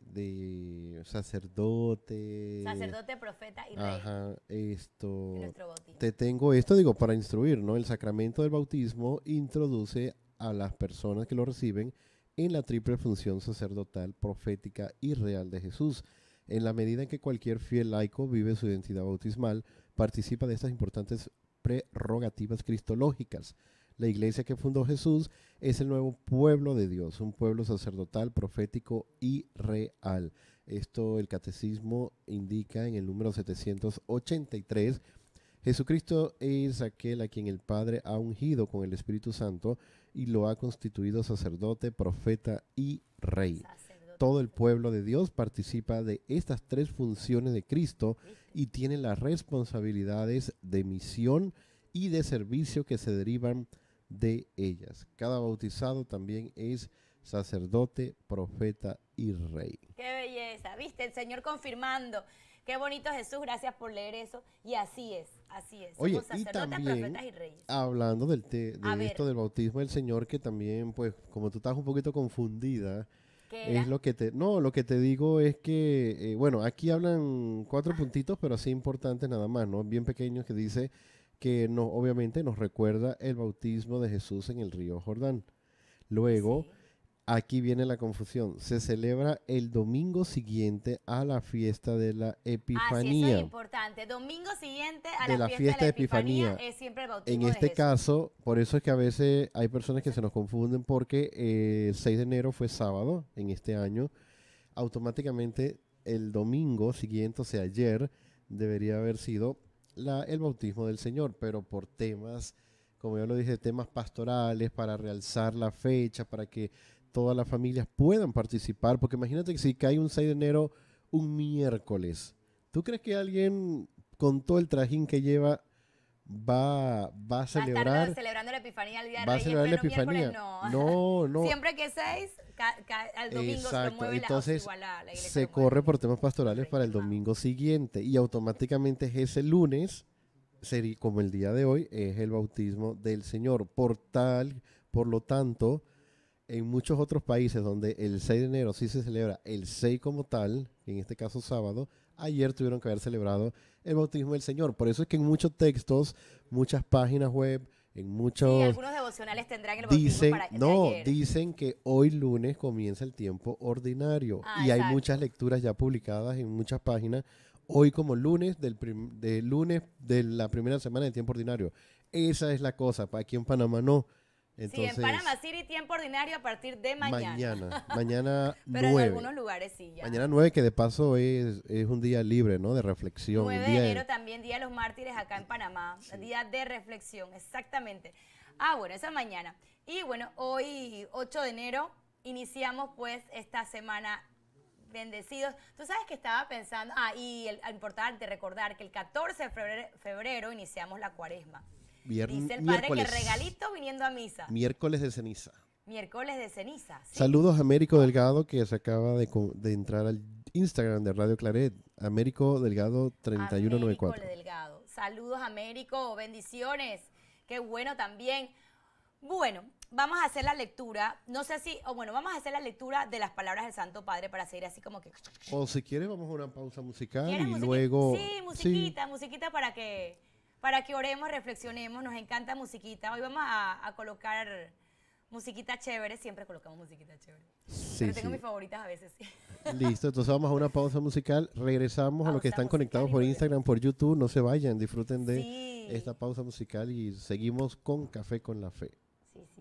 de sacerdote. Sacerdote, profeta y rey. Ajá, esto. En nuestro bautismo. Te tengo esto, digo, para instruir, ¿no? El sacramento del bautismo introduce a las personas que lo reciben en la triple función sacerdotal, profética y real de Jesús. En la medida en que cualquier fiel laico vive su identidad bautismal, participa de estas importantes prerrogativas cristológicas. La iglesia que fundó Jesús es el nuevo pueblo de Dios, un pueblo sacerdotal, profético y real. Esto el catecismo indica en el número setecientos ochenta y tres. Jesucristo es aquel a quien el Padre ha ungido con el Espíritu Santo y lo ha constituido sacerdote, profeta y rey. Sacerdote. Todo el pueblo de Dios participa de estas tres funciones de Cristo y tiene las responsabilidades de misión y de servicio que se derivan de ellas. Cada bautizado también es sacerdote, profeta y rey. Qué belleza, viste, el Señor confirmando. Qué bonito, Jesús, gracias por leer eso. Y así es, así es. Oye, Somos y sacerdotes, también, profetas y reyes. hablando del te- A de ver. esto del bautismo del Señor, que también, pues, como tú estás un poquito confundida, ¿Qué era? es lo que te, no, lo que te digo es que, eh, bueno, aquí hablan cuatro puntitos, pero así importantes nada más, ¿no? Bien pequeños, que dice que no, obviamente nos recuerda el bautismo de Jesús en el río Jordán. Luego, Sí. aquí viene la confusión. Se celebra el domingo siguiente a la fiesta de la Ah, sí, eso Epifanía. es importante. Domingo siguiente a De la, la fiesta de de la Epifanía, Epifanía. es siempre el bautismo En de este Jesús. caso, por eso es que a veces hay personas que se nos confunden porque eh, el seis de enero fue sábado en este año. Automáticamente el domingo siguiente, o sea, ayer, debería haber sido la, el bautismo del Señor, pero por temas, como ya lo dije, temas pastorales, para realzar la fecha, para que todas las familias puedan participar, porque imagínate que si cae un seis de enero, un miércoles, ¿tú crees que alguien con todo el trajín que lleva va, va a Va a estar celebrar? celebrando la Epifanía el día de Va a Reyes, celebrar la pero miércoles Epifanía. no. No, no. Siempre que seis, ca- ca- al domingo se lo Exacto, mueve la, entonces igual la, la iglesia se lo mueve. corre por temas pastorales Rey para el Mamá. domingo siguiente y automáticamente ese lunes, sería, como el día de hoy, es el bautismo del Señor. Por tal, por lo tanto, en muchos otros países donde el seis de enero sí se celebra el seis como tal, en este caso sábado, ayer tuvieron que haber celebrado el bautismo del Señor. Por eso es que en muchos textos, muchas páginas web, en muchos... Sí, algunos devocionales tendrán el bautismo Dicen, para, de no, ayer. dicen que hoy lunes comienza el tiempo ordinario. Ah, y hay exacto. muchas lecturas ya publicadas en muchas páginas. Hoy como lunes del, prim- de lunes de la primera semana del tiempo ordinario. Esa es la cosa. Pa- Aquí en Panamá no. Entonces, sí, en Panamá City, tiempo ordinario a partir de mañana. mañana. Mañana Pero en nueve. algunos lugares sí ya. Mañana nueve, que de paso es, es un día libre, ¿no? De reflexión. un nueve de día de- enero también, Día de los Mártires acá en Panamá. Día de reflexión, exactamente. Ah, bueno, esa mañana. Y bueno, hoy, ocho de enero, iniciamos pues esta semana bendecidos. Tú sabes que estaba pensando, ah, y el, importante recordar que el catorce de febrero, febrero iniciamos la cuaresma. vier- Dice el padre miércoles, que regalito viniendo a misa. miércoles de ceniza. Miércoles de ceniza. ¿sí? Saludos a Américo Delgado, que se acaba de, co- de entrar al Instagram de Radio Claret. Américo Delgado treinta y uno noventa y cuatro. Américo Delgado. Saludos, Américo. Bendiciones. Qué bueno también. Bueno, vamos a hacer la lectura. No sé si, o bueno, vamos a hacer la lectura de las palabras del Santo Padre para seguir así como que... O si quieres, vamos a una pausa musical ¿Quieres y musiqui- luego... Sí, musiquita, musiquita para que, para que oremos, reflexionemos. Nos encanta musiquita. Hoy vamos a, a colocar musiquita chévere. Siempre colocamos musiquita chévere. Sí, Pero tengo sí. mis favoritas a veces, sí. Listo, entonces vamos a una pausa musical. Regresamos a los que Pausa están conectados musical y por volvemos. Instagram, por YouTube. No se vayan, disfruten de Sí. esta pausa musical y seguimos con Café con la Fe. Sí, sí, sí.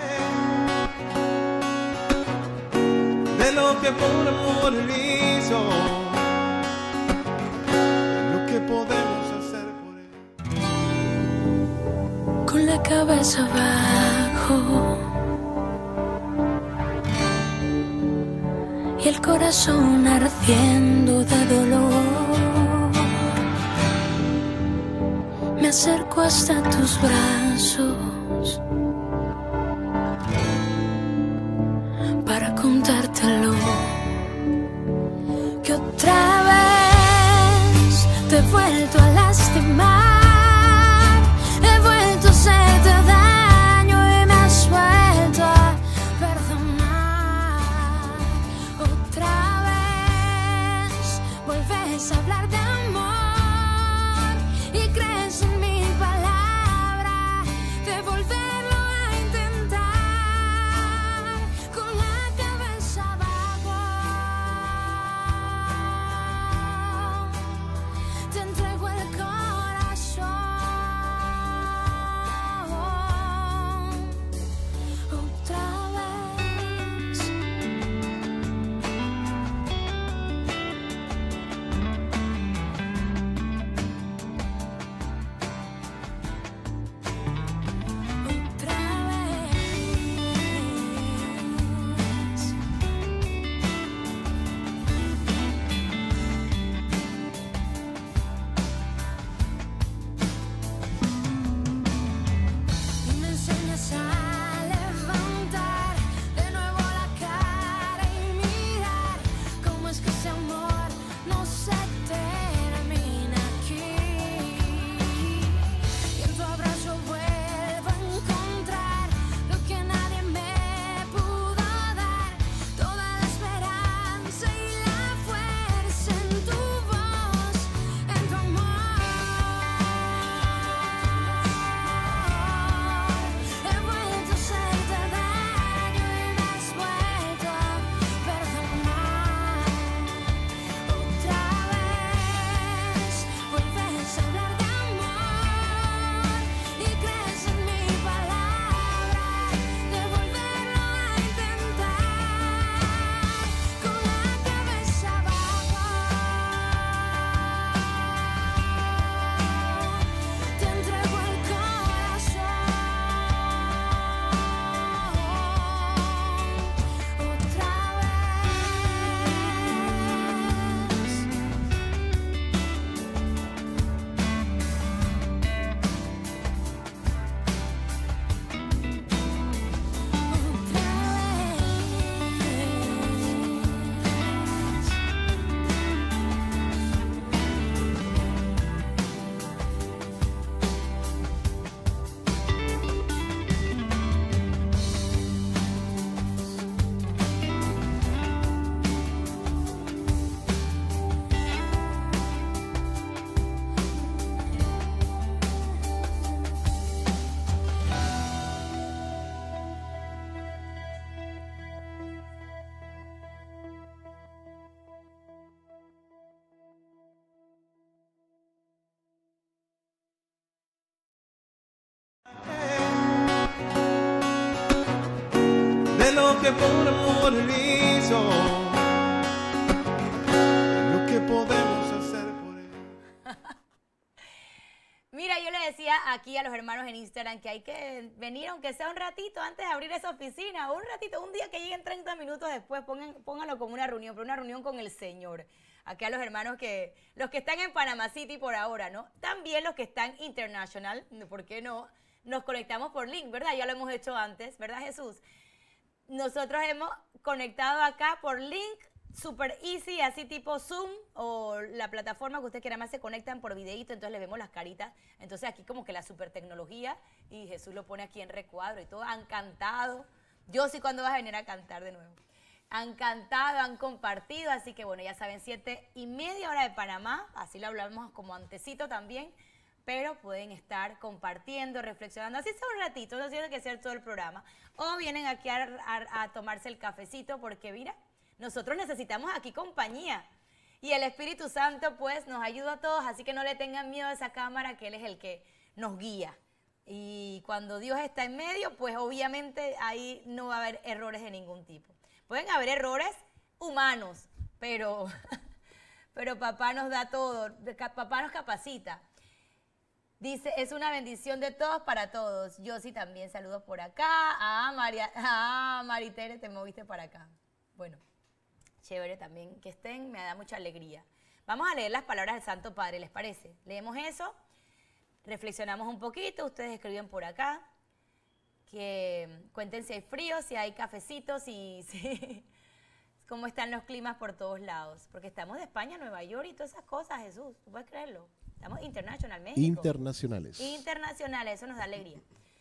De lo que por amor él hizo, de lo que podemos hacer por él. Con la cabeza abajo y el corazón ardiendo de dolor, acerco hasta tus brazos para contártelo, que otra vez te he vuelto a lastimar, he vuelto a hacerte daño y me has vuelto a perdonar. Otra vez vuelves a hablar de amor y crees en mi palabra de volverlo a intentar con la cabeza abajo. Te entrego el corazón otra vez. Otra vez. Y me enseñas a levantar de nuevo la cara y mirar cómo es que ese amor no se termina aquí. Y en tu abrazo vuelvo a encontrar lo que nadie me pudo dar, toda la esperanza y la fuerza en tu voz, en tu amor. He vuelto a hacerte daño y me has vuelto a perdonar. Otra vez vuelves a hablar de amor y crees en mi palabra de volverlo a intentar con la cabeza abajo. Te entrego el corazón otra de lo que por amor hizo, lo que podemos hacer por él. Mira, yo le decía aquí a los hermanos en Instagram que hay que venir, aunque sea un ratito antes de abrir esa oficina, un ratito, un día que lleguen treinta minutos después, pongan, pónganlo como una reunión, pero una reunión con el Señor. Aquí a los hermanos que, los que están en Panama City por ahora, ¿no? También los que están international, ¿por qué no? Nos conectamos por link, ¿verdad? Ya lo hemos hecho antes, ¿verdad, Jesús? Nosotros hemos conectado acá por link, super easy, así tipo Zoom o la plataforma que ustedes quieran, más se conectan por videíto, entonces le vemos las caritas. Entonces aquí como que la super tecnología y Jesús lo pone aquí en recuadro y todo. Han cantado. Yo sí, ¿cuándo vas a venir a cantar de nuevo? Han cantado, han compartido, así que bueno, ya saben, siete y media hora de Panamá, así lo hablamos como antecito también, pero pueden estar compartiendo, reflexionando, así sea un ratito, no tiene que ser todo el programa, o vienen aquí a, a, a tomarse el cafecito, porque mira, nosotros necesitamos aquí compañía, y el Espíritu Santo pues nos ayuda a todos, así que no le tengan miedo a esa cámara, que Él es el que nos guía, y cuando Dios está en medio, pues obviamente ahí no va a haber errores de ningún tipo. Pueden haber errores humanos, pero, pero papá nos da todo, papá nos capacita. Dice, es una bendición de todos para todos. Yo sí también, saludos por acá. Ah, María, ah, Maritere, te moviste para acá. Bueno, chévere también que estén, me da mucha alegría. Vamos a leer las palabras del Santo Padre, ¿les parece? Leemos eso reflexionamos un poquito, ustedes escriben por acá, que cuenten si hay frío, si hay cafecitos, si, si, cómo están los climas por todos lados. Porque estamos de España, Nueva York y todas esas cosas, Jesús, ¿tú puedes creerlo? Estamos international, México. Internacionales. Internacionales, eso nos da alegría.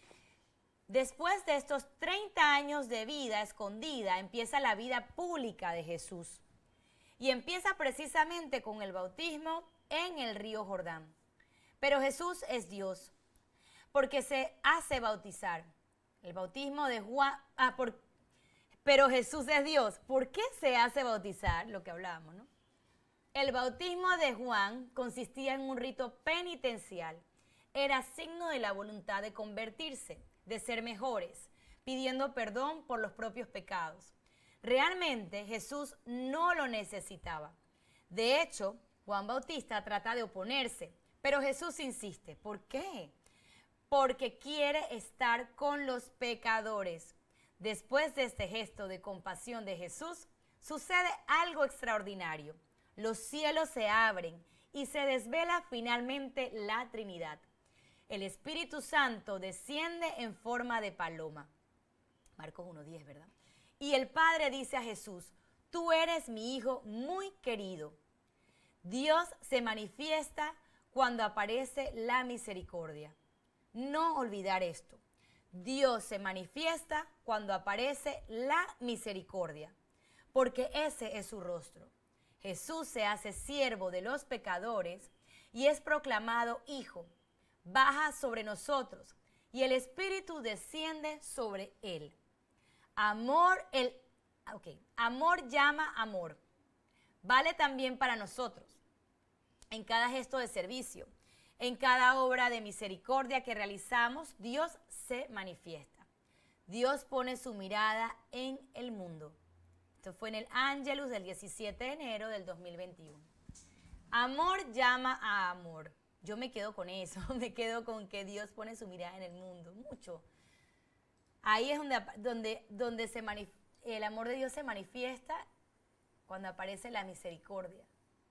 Después de estos treinta años de vida escondida, empieza la vida pública de Jesús. Y empieza precisamente con el bautismo en el río Jordán. Pero Jesús es Dios, porque se hace bautizar. El bautismo de Juan, ah, por, pero Jesús es Dios. ¿Por qué se hace bautizar? Lo que hablábamos, ¿no? El bautismo de Juan consistía en un rito penitencial. Era signo de la voluntad de convertirse, de ser mejores, pidiendo perdón por los propios pecados. Realmente Jesús no lo necesitaba. De hecho, Juan Bautista trata de oponerse, pero Jesús insiste. ¿Por qué? Porque quiere estar con los pecadores. Después de este gesto de compasión de Jesús, sucede algo extraordinario. Los cielos se abren y se desvela finalmente la Trinidad. El Espíritu Santo desciende en forma de paloma. Marcos uno diez, ¿verdad? Y el Padre dice a Jesús, tú eres mi Hijo muy querido. Dios se manifiesta cuando aparece la misericordia. No olvidar esto. Dios se manifiesta cuando aparece la misericordia, porque ese es su rostro. Jesús se hace siervo de los pecadores y es proclamado Hijo. Baja sobre nosotros y el Espíritu desciende sobre él. Amor, el, okay. Amor llama amor. Vale también para nosotros. En cada gesto de servicio, en cada obra de misericordia que realizamos, Dios se manifiesta. Dios pone su mirada en el mundo. Esto fue en el Ángelus del diecisiete de enero del dos mil veintiuno. Amor llama a amor. Yo me quedo con eso, me quedo con que Dios pone su mirada en el mundo, mucho. Ahí es donde, donde, donde se manif- el amor de Dios se manifiesta cuando aparece la misericordia.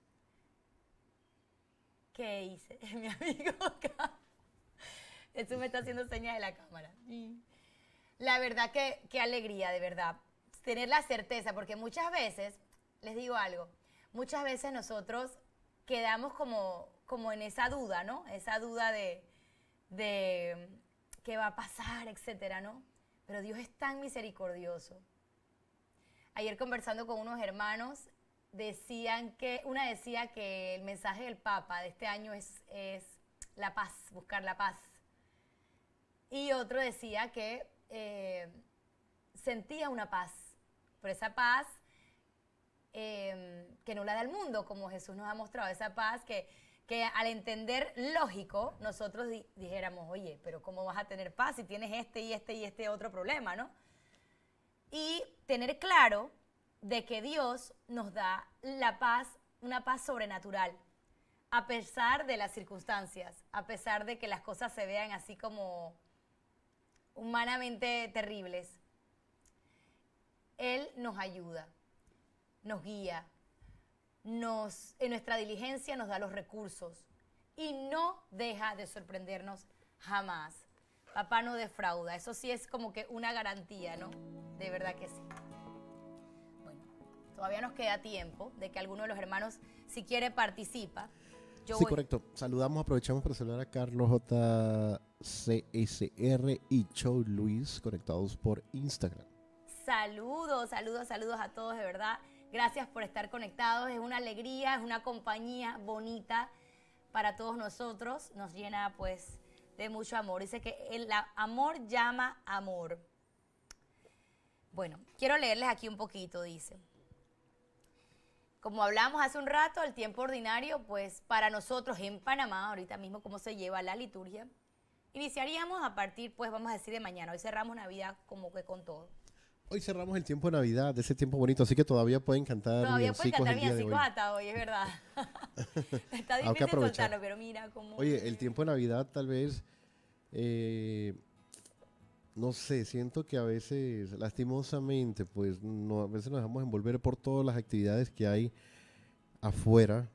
¿Qué hice? Mi amigo acá. Eso me está haciendo señas de la cámara. La verdad que, qué alegría, de verdad. Tener la certeza, porque muchas veces, les digo algo, muchas veces nosotros quedamos como, como en esa duda, ¿no? Esa duda de, de qué va a pasar, etcétera, ¿no? Pero Dios es tan misericordioso. Ayer conversando con unos hermanos, decían que, una decía que el mensaje del Papa de este año es, es la paz, buscar la paz. Y otro decía que eh, sentía una paz, pero esa paz eh, que no la da el mundo, como Jesús nos ha mostrado, esa paz que, que al entender lógico, nosotros di- dijéramos, oye, pero ¿cómo vas a tener paz si tienes este y este y este otro problema, ¿no? Y tener claro de que Dios nos da la paz, una paz sobrenatural, a pesar de las circunstancias, a pesar de que las cosas se vean así como humanamente terribles. Él nos ayuda, nos guía, nos, en nuestra diligencia nos da los recursos y no deja de sorprendernos jamás. Papá no defrauda, eso sí es como que una garantía, ¿no? De verdad que sí. Bueno, todavía nos queda tiempo de que alguno de los hermanos, si quiere, participa. Yo Sí, voy- correcto. Saludamos, aprovechamos para saludar a Carlos J C S R y Chow Luis conectados por Instagram. Saludos, saludos, saludos a todos, de verdad. Gracias por estar conectados. Es una alegría, es una compañía bonita para todos nosotros. Nos llena, pues, de mucho amor. Dice que el la- amor llama amor. Bueno, quiero leerles aquí un poquito, dice. Como hablamos hace un rato, el tiempo ordinario, pues, para nosotros en Panamá, ahorita mismo cómo se lleva la liturgia, iniciaríamos a partir, pues, vamos a decir, de mañana. Hoy cerramos Navidad como que con todo. Hoy cerramos el tiempo de Navidad, de ese tiempo bonito, así que todavía pueden cantar Todavía pueden villancicos cantar el día de hoy. villancicos hasta hoy, es verdad. Está Hay que difícil aprovechar. soltarlo, pero mira cómo... Oye, el tiempo de Navidad tal vez, eh, no sé, siento que a veces, lastimosamente, pues no, a veces nos dejamos envolver por todas las actividades que hay afuera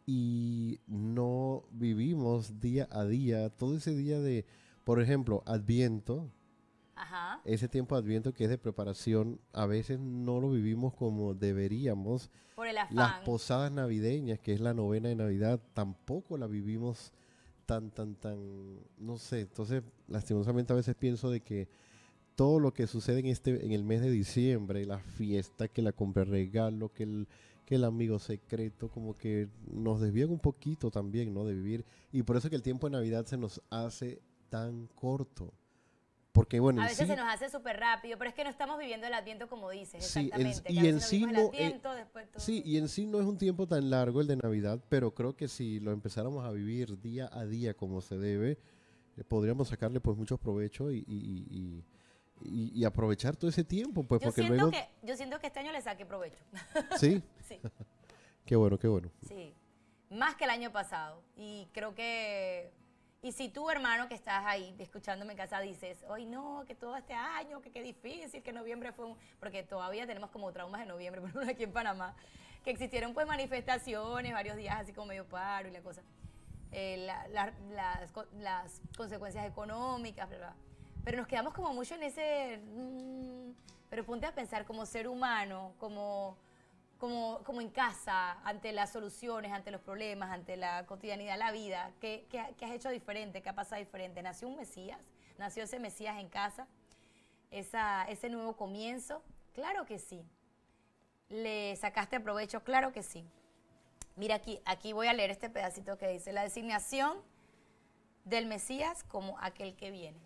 y no vivimos día a día, todo ese día de, por ejemplo, Adviento, Ajá. ese tiempo de Adviento que es de preparación, a veces no lo vivimos como deberíamos. Por el afán. Las posadas navideñas, que es la novena de Navidad, tampoco la vivimos tan, tan, tan, no sé. Entonces, lastimosamente a veces pienso de que todo lo que sucede en este, en el mes de diciembre, la fiesta, que la compra de regalo, que el, que el amigo secreto, como que nos desvían un poquito también, ¿no? De vivir. Y por eso que el tiempo de Navidad se nos hace tan corto. Porque bueno, A en veces sí, se nos hace súper rápido, pero es que no estamos viviendo el Adviento como dices, sí, en- exactamente. que y a en veces sí vivimos no, el eh, Adviento, después todo. sí, y en sí no es un tiempo tan largo el de Navidad, pero creo que si lo empezáramos a vivir día a día como se debe, eh, podríamos sacarle pues muchos provechos y, y, y, y- y- y aprovechar todo ese tiempo, pues yo, porque siento luego... que, yo siento que este año le saqué provecho. Sí, Sí, qué bueno, qué bueno. sí. Más que el año pasado. Y creo que... Y si tú, hermano, que estás ahí escuchándome en casa, dices, hoy no, que todo este año, que qué difícil, que noviembre fue un... Porque todavía tenemos como traumas de noviembre, por ejemplo, aquí en Panamá, que existieron pues manifestaciones, varios días así como medio paro y la cosa. Eh, la- la- las, co- las consecuencias económicas, bla, bla. Pero nos quedamos como mucho en ese... mm, pero ponte a pensar como ser humano, como... Como, como en casa, ante las soluciones, ante los problemas, ante la cotidianidad, la vida, ¿qué, qué, qué has hecho diferente? ¿Qué ha pasado diferente? ¿Nació un Mesías? ¿Nació ese Mesías en casa? Esa, ¿Ese nuevo comienzo? Claro que sí. ¿Le sacaste provecho? Claro que sí. Mira aquí, aquí voy a leer este pedacito que dice, la designación del Mesías como aquel que viene.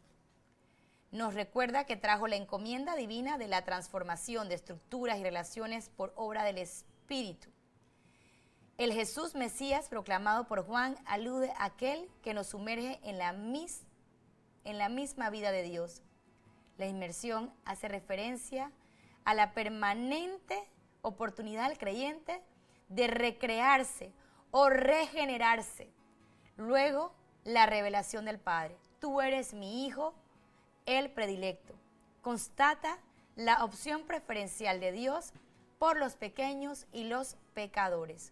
Nos recuerda que trajo la encomienda divina de la transformación de estructuras y relaciones por obra del Espíritu. El Jesús Mesías proclamado por Juan alude a aquel que nos sumerge en la, mis, en la misma vida de Dios. La inmersión hace referencia a la permanente oportunidad del creyente de recrearse o regenerarse. Luego, la revelación del Padre. Tú eres mi hijo, el predilecto. Constata la opción preferencial de Dios por los pequeños y los pecadores.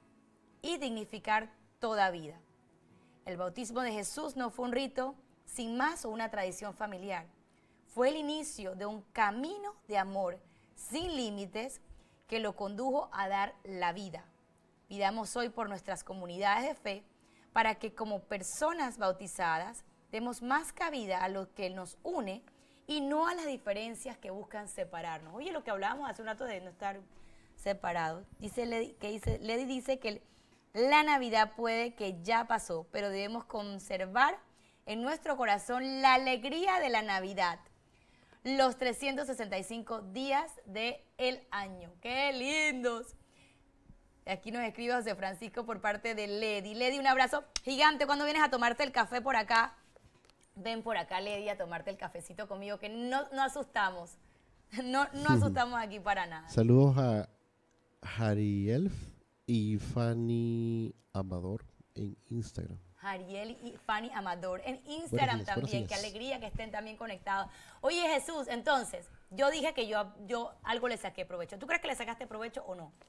Y dignificar toda vida. El bautismo de Jesús no fue un rito sin más o una tradición familiar. Fue el inicio de un camino de amor sin límites que lo condujo a dar la vida. Pidamos hoy por nuestras comunidades de fe para que como personas bautizadas demos más cabida a lo que nos une y no a las diferencias que buscan separarnos. Oye, lo que hablábamos hace un rato de no estar separados. Dice Lady, que dice, Lady dice que la Navidad puede que ya pasó, pero debemos conservar en nuestro corazón la alegría de la Navidad. Los trescientos sesenta y cinco días del año. ¡Qué lindos! Aquí nos escribe José Francisco por parte de Lady. Lady, un abrazo gigante. Cuando vienes a tomarte el café por acá, ven por acá, Lady, a tomarte el cafecito conmigo, que no, no asustamos. No, no asustamos aquí para nada. Saludos a Jarielf y Fanny Amador en Instagram. Ariel y Fanny Amador en Instagram días, buenos también. días. Qué alegría que estén también conectados. Oye, Jesús, entonces, yo dije que yo, yo algo le saqué provecho. ¿Tú crees que le sacaste provecho o no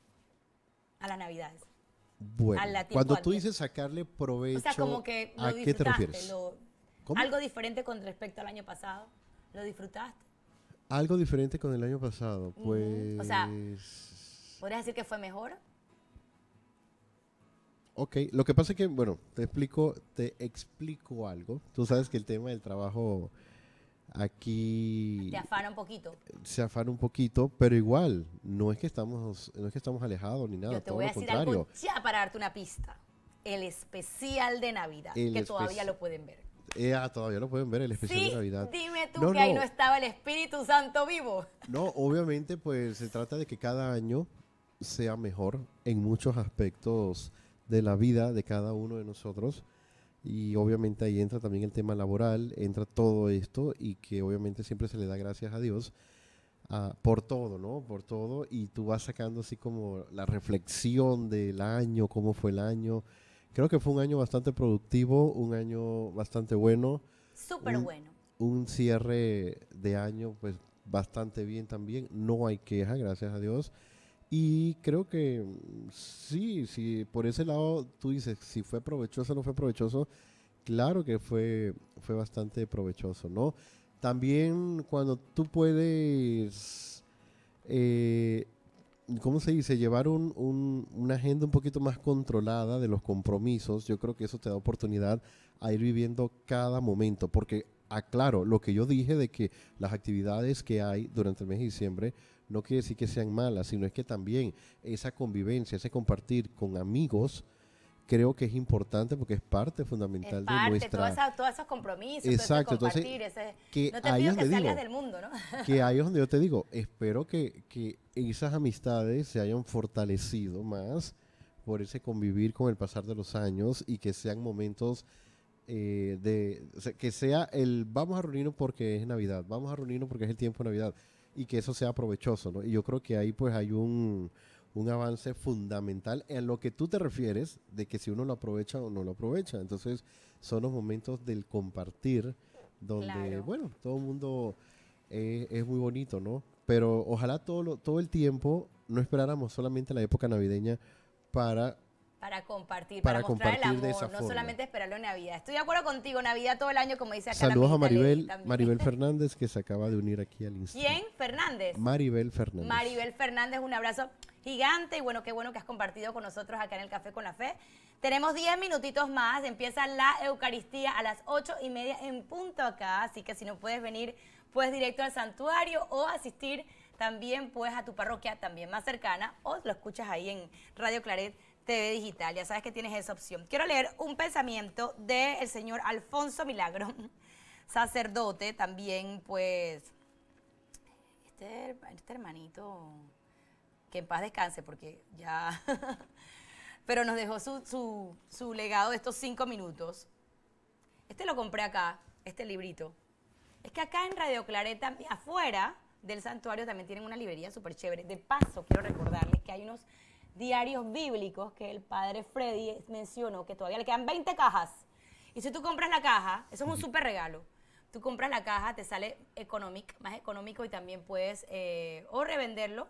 a las Navidades? Bueno, A la tiempo cuando tú Adviento. dices sacarle provecho, O sea, como que lo ¿a qué te disfrutaste. refieres? lo- ¿Cómo? Algo diferente con respecto al año pasado. ¿Lo disfrutaste? Algo diferente con el año pasado, pues... O sea, ¿Podrías decir que fue mejor? Ok, lo que pasa es que, bueno, te explico, te explico algo. Tú sabes que el tema del trabajo aquí Te afana un poquito. se afana un poquito, pero igual, no es que estamos, no es que estamos alejados ni nada, Yo te todo voy a lo decir contrario. algo ya para darte una pista. El especial de Navidad, El que todavía espe- lo pueden ver. Eh, ah, todavía lo pueden ver, el especial Sí, de Navidad. dime tú No, que ahí no. no estaba el Espíritu Santo vivo. No, obviamente, pues se trata de que cada año sea mejor en muchos aspectos de la vida de cada uno de nosotros. Y obviamente ahí entra también el tema laboral, entra todo esto y que obviamente siempre se le da gracias a Dios ah, por todo, ¿no? Por todo. Y tú vas sacando así como la reflexión del año, cómo fue el año. Creo que fue un año bastante productivo, un año bastante bueno. Súper Un- bueno. Un cierre de año pues bastante bien también, no hay queja, gracias a Dios. Y creo que mm, sí, sí, por ese lado tú dices, si fue provechoso o no fue provechoso, claro que fue, fue bastante provechoso, ¿no? También cuando tú puedes, eh, ¿cómo se dice? Llevar un, un- una agenda un poquito más controlada de los compromisos, yo creo que eso te da oportunidad a ir viviendo cada momento, porque, aclaro, lo que yo dije de que las actividades que hay durante el mes de diciembre no quiere decir que sean malas, sino es que también esa convivencia, ese compartir con amigos, creo que es importante porque es parte Es fundamental de parte, nuestra... todas esas- todos esos compromisos, Exacto, todo ese entonces, compartir, ese- que no te ahí pido es que donde salgas digo, del mundo, ¿no? que ahí es donde yo te digo, espero que, que esas amistades se hayan fortalecido más por ese convivir con el pasar de los años y que sean momentos eh, de, o sea, que sea el vamos a reunirnos porque es Navidad, vamos a reunirnos porque es el tiempo de Navidad y que eso sea provechoso, ¿no? Y yo creo que ahí pues hay un, un avance fundamental en lo que tú te refieres de que si uno lo aprovecha o no lo aprovecha. Entonces son los momentos del compartir donde, Claro. bueno, todo el mundo eh, es muy bonito, ¿no? Pero ojalá todo, lo- todo el tiempo no esperáramos solamente la época navideña para... Para compartir, Para para, mostrar compartir el de amor, esa no forma. solamente esperarlo en Navidad. Estoy de acuerdo contigo, Navidad todo el año, como dice acá la Saludos a amiguita Lady Maribel, también. Maribel Fernández, que se acaba de unir aquí al instante. ¿Quién? Fernández. Maribel Fernández. Maribel Fernández, un abrazo gigante y bueno, qué bueno que has compartido con nosotros acá en el Café con la Fe. Tenemos diez minutitos más, empieza la Eucaristía a las ocho y media en punto acá, así que si no puedes venir, puedes directo al santuario o asistir también pues a tu parroquia también más cercana o lo escuchas ahí en Radio Claret T V Digital, ya sabes que tienes esa opción. Quiero leer un pensamiento del señor Alfonso Milagro, sacerdote también pues, este, este hermanito, que en paz descanse porque ya, pero nos dejó su, su, su legado de estos cinco minutos. Este lo compré acá, este librito. Es que acá en Radio Claret, también, afuera del santuario, también tienen una librería súper chévere. De paso, quiero recordarles que hay unos diarios bíblicos que el padre Freddy mencionó que todavía le quedan veinte cajas. Y si tú compras la caja, eso es un súper regalo. Tú compras la caja, te sale económico, más económico y también puedes eh, o revenderlo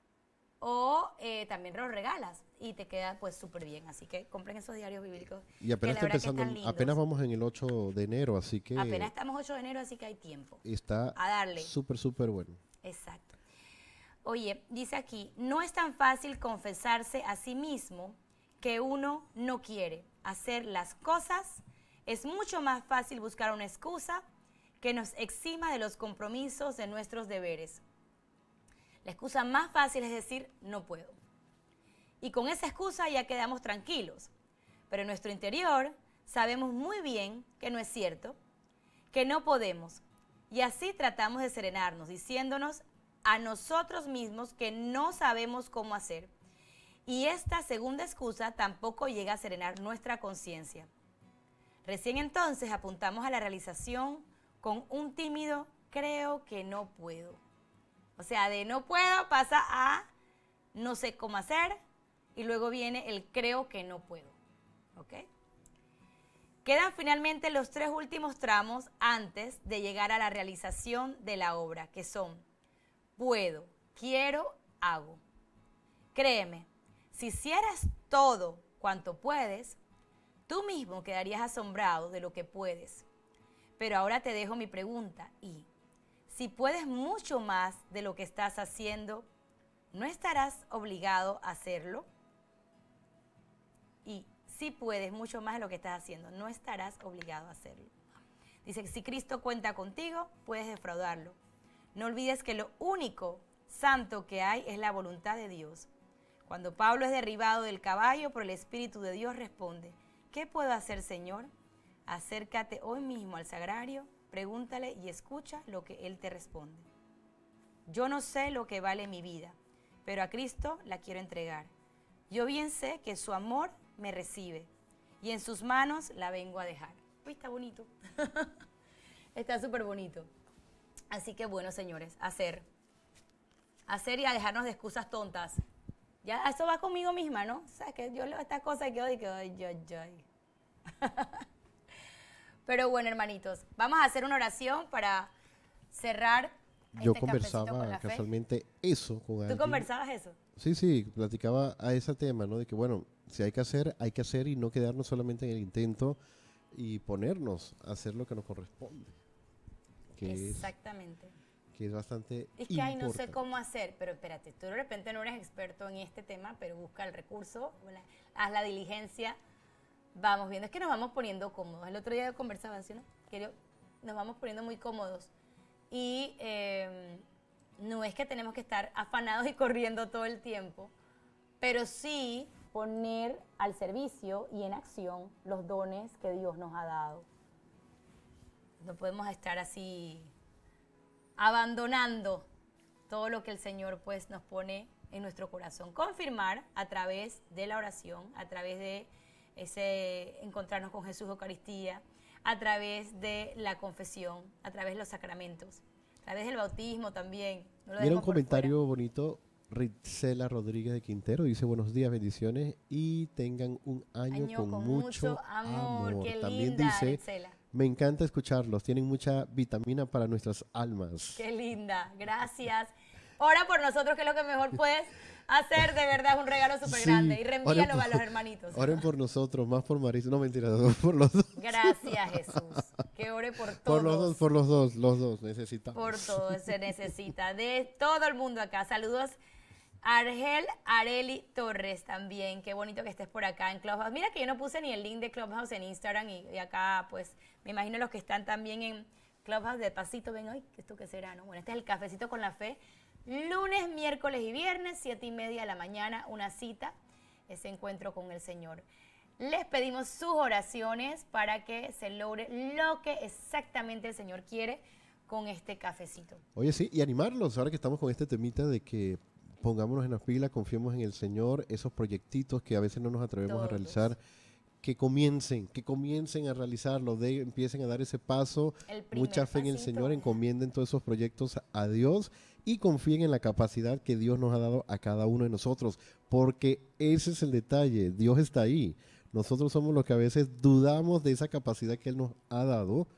o eh, también lo regalas y te queda pues súper bien. Así que compren esos diarios bíblicos. Y apenas, que la está verdad que empezando, están lindos. apenas vamos en el ocho de enero, así que Apenas estamos ocho de enero, así que hay tiempo. está A darle. súper, súper bueno. Exacto. Oye, dice aquí, no es tan fácil confesarse a sí mismo que uno no quiere hacer las cosas. Es mucho más fácil buscar una excusa que nos exima de los compromisos de nuestros deberes. La excusa más fácil es decir, no puedo. Y con esa excusa ya quedamos tranquilos. Pero en nuestro interior sabemos muy bien que no es cierto, que no podemos. Y así tratamos de serenarnos, diciéndonos a nosotros mismos que no sabemos cómo hacer. Y esta segunda excusa tampoco llega a serenar nuestra conciencia. Recién entonces apuntamos a la realización con un tímido creo que no puedo. O sea, de no puedo pasa a no sé cómo hacer y luego viene el creo que no puedo. ¿Ok? Quedan finalmente los tres últimos tramos antes de llegar a la realización de la obra, que son puedo, quiero, hago. Créeme, si hicieras todo cuanto puedes, tú mismo quedarías asombrado de lo que puedes. Pero ahora te dejo mi pregunta y, si puedes mucho más de lo que estás haciendo, ¿no estarás obligado a hacerlo? Y si puedes mucho más de lo que estás haciendo, no estarás obligado a hacerlo. Dice que si Cristo cuenta contigo, puedes defraudarlo. No olvides que lo único santo que hay es la voluntad de Dios. Cuando Pablo es derribado del caballo por el Espíritu de Dios, responde, ¿qué puedo hacer, Señor? Acércate hoy mismo al sagrario, pregúntale y escucha lo que Él te responde. Yo no sé lo que vale mi vida, pero a Cristo la quiero entregar. Yo bien sé que su amor me recibe y en sus manos la vengo a dejar. Uy, está bonito. Está súper bonito. Así que bueno, señores, hacer. Hacer y a dejarnos de excusas tontas. Ya, eso va conmigo misma, ¿no? O sea, que yo leo esta cosa y quedo y quedo, ay, ay, ay. Pero bueno, hermanitos, vamos a hacer una oración para cerrar Yo este cafecito con conversaba la fe. casualmente eso con ¿Tú alguien. conversabas eso? Sí, sí, platicaba a ese tema, ¿no? De que, bueno, si hay que hacer, hay que hacer y no quedarnos solamente en el intento y ponernos a hacer lo que nos corresponde. Que es, Exactamente. que es bastante Es que, ay, no sé importante. cómo hacer, pero espérate, tú de repente no eres experto en este tema, pero busca el recurso, la- haz la diligencia, vamos viendo, es que nos vamos poniendo cómodos. El otro día conversaba, ¿sí, no? Que yo- nos vamos poniendo muy cómodos y eh, no es que tenemos que estar afanados y corriendo todo el tiempo, pero sí poner al servicio y en acción los dones que Dios nos ha dado. No podemos estar así abandonando todo lo que el Señor pues nos pone en nuestro corazón. Confirmar a través de la oración, a través de ese encontrarnos con Jesús Eucaristía, a través de la confesión, a través de los sacramentos, a través del bautismo también. No lo Mira un dejemos por comentario bonito. Ritzela Rodríguez de Quintero dice buenos días, bendiciones y tengan un año, Año con, con mucho, mucho amor. amor. Qué También linda, dice, Ritzela. me encanta escucharlos, tienen mucha vitamina para nuestras almas. Qué linda, gracias. Ora por nosotros, que es lo que mejor puedes hacer, de verdad, es un regalo súper Sí, grande. Y oren reenvíalo por- a los hermanitos. Oren por nosotros, más por Marisa, no mentira, por los dos. Gracias, Jesús. Que ore por todos. Por los dos, por los dos, los dos necesitamos. Por todo se necesita. De todo el mundo acá. Saludos a Argel Areli Torres también. Qué bonito que estés por acá en Clubhouse. Mira que yo no puse ni el link de Clubhouse en Instagram y, y acá pues me imagino los que están también en Clubhouse de pasito. Ven hoy, ¿esto qué será? No? Bueno, este es el Cafecito con la Fe. Lunes, miércoles y viernes, siete y media de la mañana, una cita, ese encuentro con el Señor. Les pedimos sus oraciones para que se logre lo que exactamente el Señor quiere con este cafecito. Oye, sí, y animarlos, ahora que estamos con este temita de que pongámonos en las pilas, confiemos en el Señor, esos proyectitos que a veces no nos atrevemos a Todos. realizar, que comiencen, que comiencen a realizarlo, de, empiecen a dar ese paso, El primer mucha fe en el pasito. Señor, encomienden todos esos proyectos a Dios y confíen en la capacidad que Dios nos ha dado a cada uno de nosotros, porque ese es el detalle, Dios está ahí. Nosotros somos los que a veces dudamos de esa capacidad que Él nos ha dado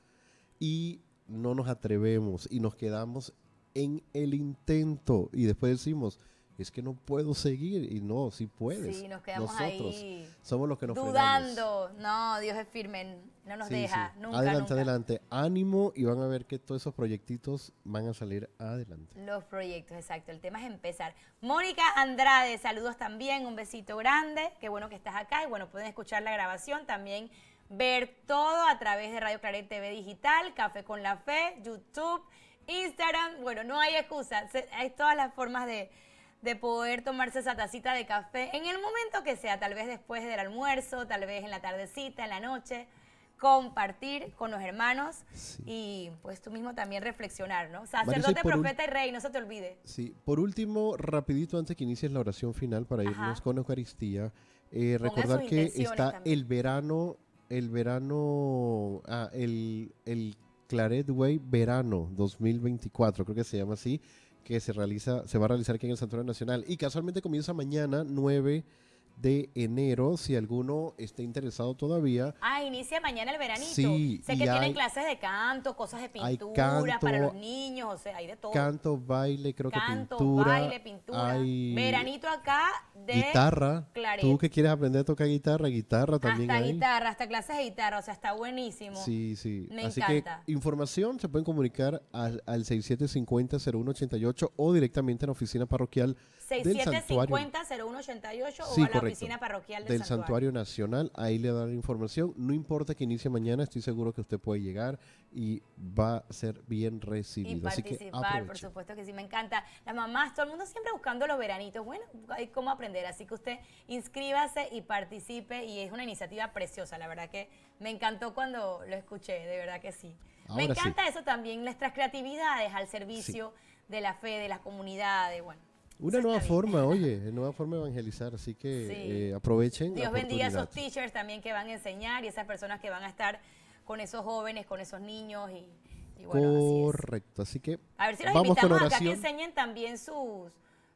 y no nos atrevemos y nos quedamos en el intento y después decimos, es que no puedo seguir y no, sí puedes. Sí, nos quedamos Nosotros ahí somos los que nos frenamos. dudando. No, Dios es firme, no nos Sí, deja, sí. nunca, Adelante, nunca. adelante. Ánimo y van a ver que todos esos proyectitos van a salir adelante. Los proyectos, exacto. El tema es empezar. Mónica Andrade, saludos también, un besito grande. Qué bueno que estás acá y bueno, pueden escuchar la grabación, también ver todo a través de Radio Claret T V Digital, Café con la Fe, YouTube, Instagram. Bueno, no hay excusa, se- hay todas las formas de, de poder tomarse esa tacita de café en el momento que sea, tal vez después del almuerzo, tal vez en la tardecita, en la noche, compartir con los hermanos Sí. y pues tú mismo también reflexionar, ¿no? Marisa, y Sacerdote, por ul- profeta y rey, no se te olvide. Sí, por último, rapidito antes que inicies la oración final para Ajá. irnos con Eucaristía, eh, Pongan recordar sus que intenciones está también. el verano, el verano, ah, el, el Claret Way Verano dos mil veinticuatro, creo que se llama así, que se realiza, se va a realizar aquí en el Santuario Nacional y casualmente comienza mañana, nueve de enero, si alguno está interesado todavía. Ah, inicia mañana el veranito. Sí, sé y que tienen hay- clases de canto, cosas de hay pintura canto, para los niños, o sea, hay de todo. Canto, baile, creo Canto, que pintura. baile, pintura. Hay Veranito acá de guitarra. Claret. Tú que quieres aprender a tocar guitarra, guitarra también hasta hay. guitarra, hasta clases de guitarra, o sea, está buenísimo. Sí, sí. Me Así encanta. que información se pueden comunicar al, al seis siete cinco cero cero uno ocho ocho o directamente en la oficina parroquial del seis siete cinco santuario. cero cero uno ocho ocho Sí, o a la correcto. oficina parroquial del, del santuario Nacional, ahí le dan la información. No importa que inicie mañana, estoy seguro que usted puede llegar y va a ser bien Y recibido. Así que participar, por aproveche. supuesto que sí, me encanta. Las mamás, todo el mundo siempre buscando los veranitos. Bueno, hay cómo aprender. Así que usted inscríbase y participe. Y es una iniciativa preciosa. La verdad que me encantó cuando lo escuché, de verdad que sí. me Ahora sí. encanta eso también, nuestras creatividades al servicio de la fe, de las comunidades. Bueno, Una eso nueva está bien. forma, oye, nueva forma de evangelizar, así que Sí. eh, aprovechen la Dios bendiga a esos oportunidad. teachers también que van a enseñar y esas personas que van a estar con esos jóvenes, con esos niños. Y, y bueno, así es. Correcto, así que A ver si los vamos con invitamos acá que oración. enseñen también sus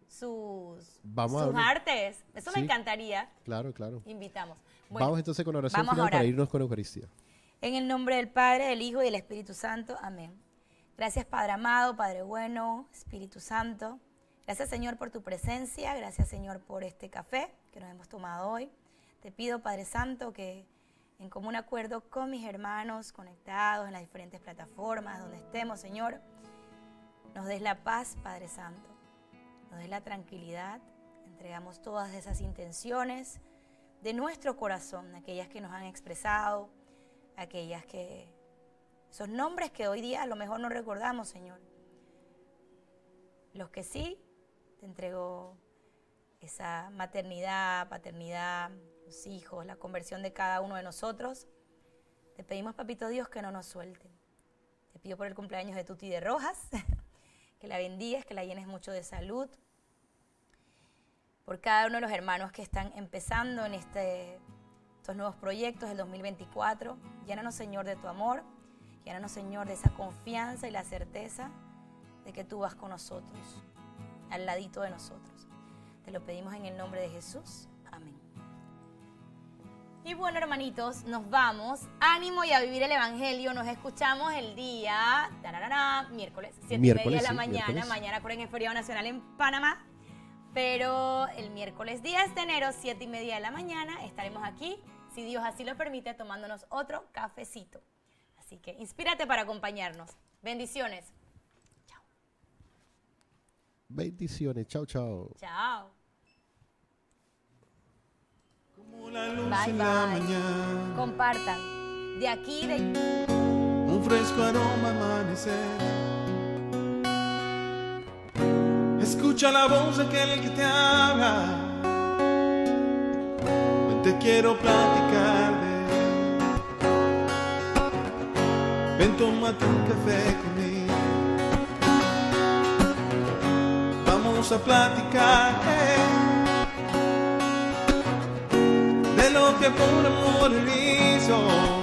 sus, Vamos a sus ver. artes. Eso me Sí. encantaría. Claro, claro. Invitamos. Bueno, Vamos entonces con oración vamos a final para orar. irnos con Eucaristía. en el nombre del Padre, del Hijo y del Espíritu Santo. Amén. Gracias, Padre amado, Padre bueno, Espíritu Santo. Gracias, Señor, por tu presencia. Gracias, Señor, por este café que nos hemos tomado hoy. Te pido, Padre Santo, que en común acuerdo con mis hermanos conectados en las diferentes plataformas donde estemos, Señor, nos des la paz, Padre Santo, nos des la tranquilidad. Entregamos todas esas intenciones de nuestro corazón, aquellas que nos han expresado, aquellas que, esos nombres que hoy día a lo mejor no recordamos, Señor. Los que sí, te entrego esa maternidad, paternidad, los hijos, la conversión de cada uno de nosotros. Te pedimos, Papito Dios, que no nos suelten. Te pido por el cumpleaños de Tuti de Rojas, que la bendigas, que la llenes mucho de salud. Por cada uno de los hermanos que están empezando en este, estos nuevos proyectos del dos mil veinticuatro. Llénanos, Señor, de tu amor. Llénanos, Señor, de esa confianza y la certeza de que tú vas con nosotros, al ladito de nosotros. Te lo pedimos en el nombre de Jesús. Amén. Y bueno, hermanitos, nos vamos. Ánimo y a vivir el Evangelio. Nos escuchamos el día tararara, miércoles, siete Miércoles, y media de la sí, mañana. miércoles. Mañana, acuérdense, es feriado nacional en Panamá. Pero el miércoles diez de enero, siete y media de la mañana, estaremos aquí, si Dios así lo permite, tomándonos otro cafecito. Así que inspírate para acompañarnos. Bendiciones. Bendiciones. Chao, chao. Chao. Como la luz Bye, en la bye. mañana, Compartan. De aquí, de... un fresco aroma amanecer. Escucha la voz de aquel que te habla. Ven, te quiero platicar de él. Ven, tómate un café conmigo. Vamos a platicar eh, de lo que por amor él hizo,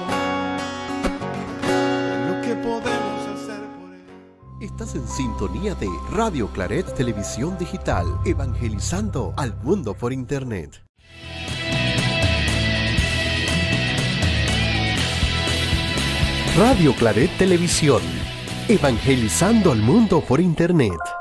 de lo que podemos hacer por él. Estás en sintonía de Radio Claret Televisión Digital, evangelizando al mundo por Internet. Radio Claret Televisión, evangelizando al mundo por Internet.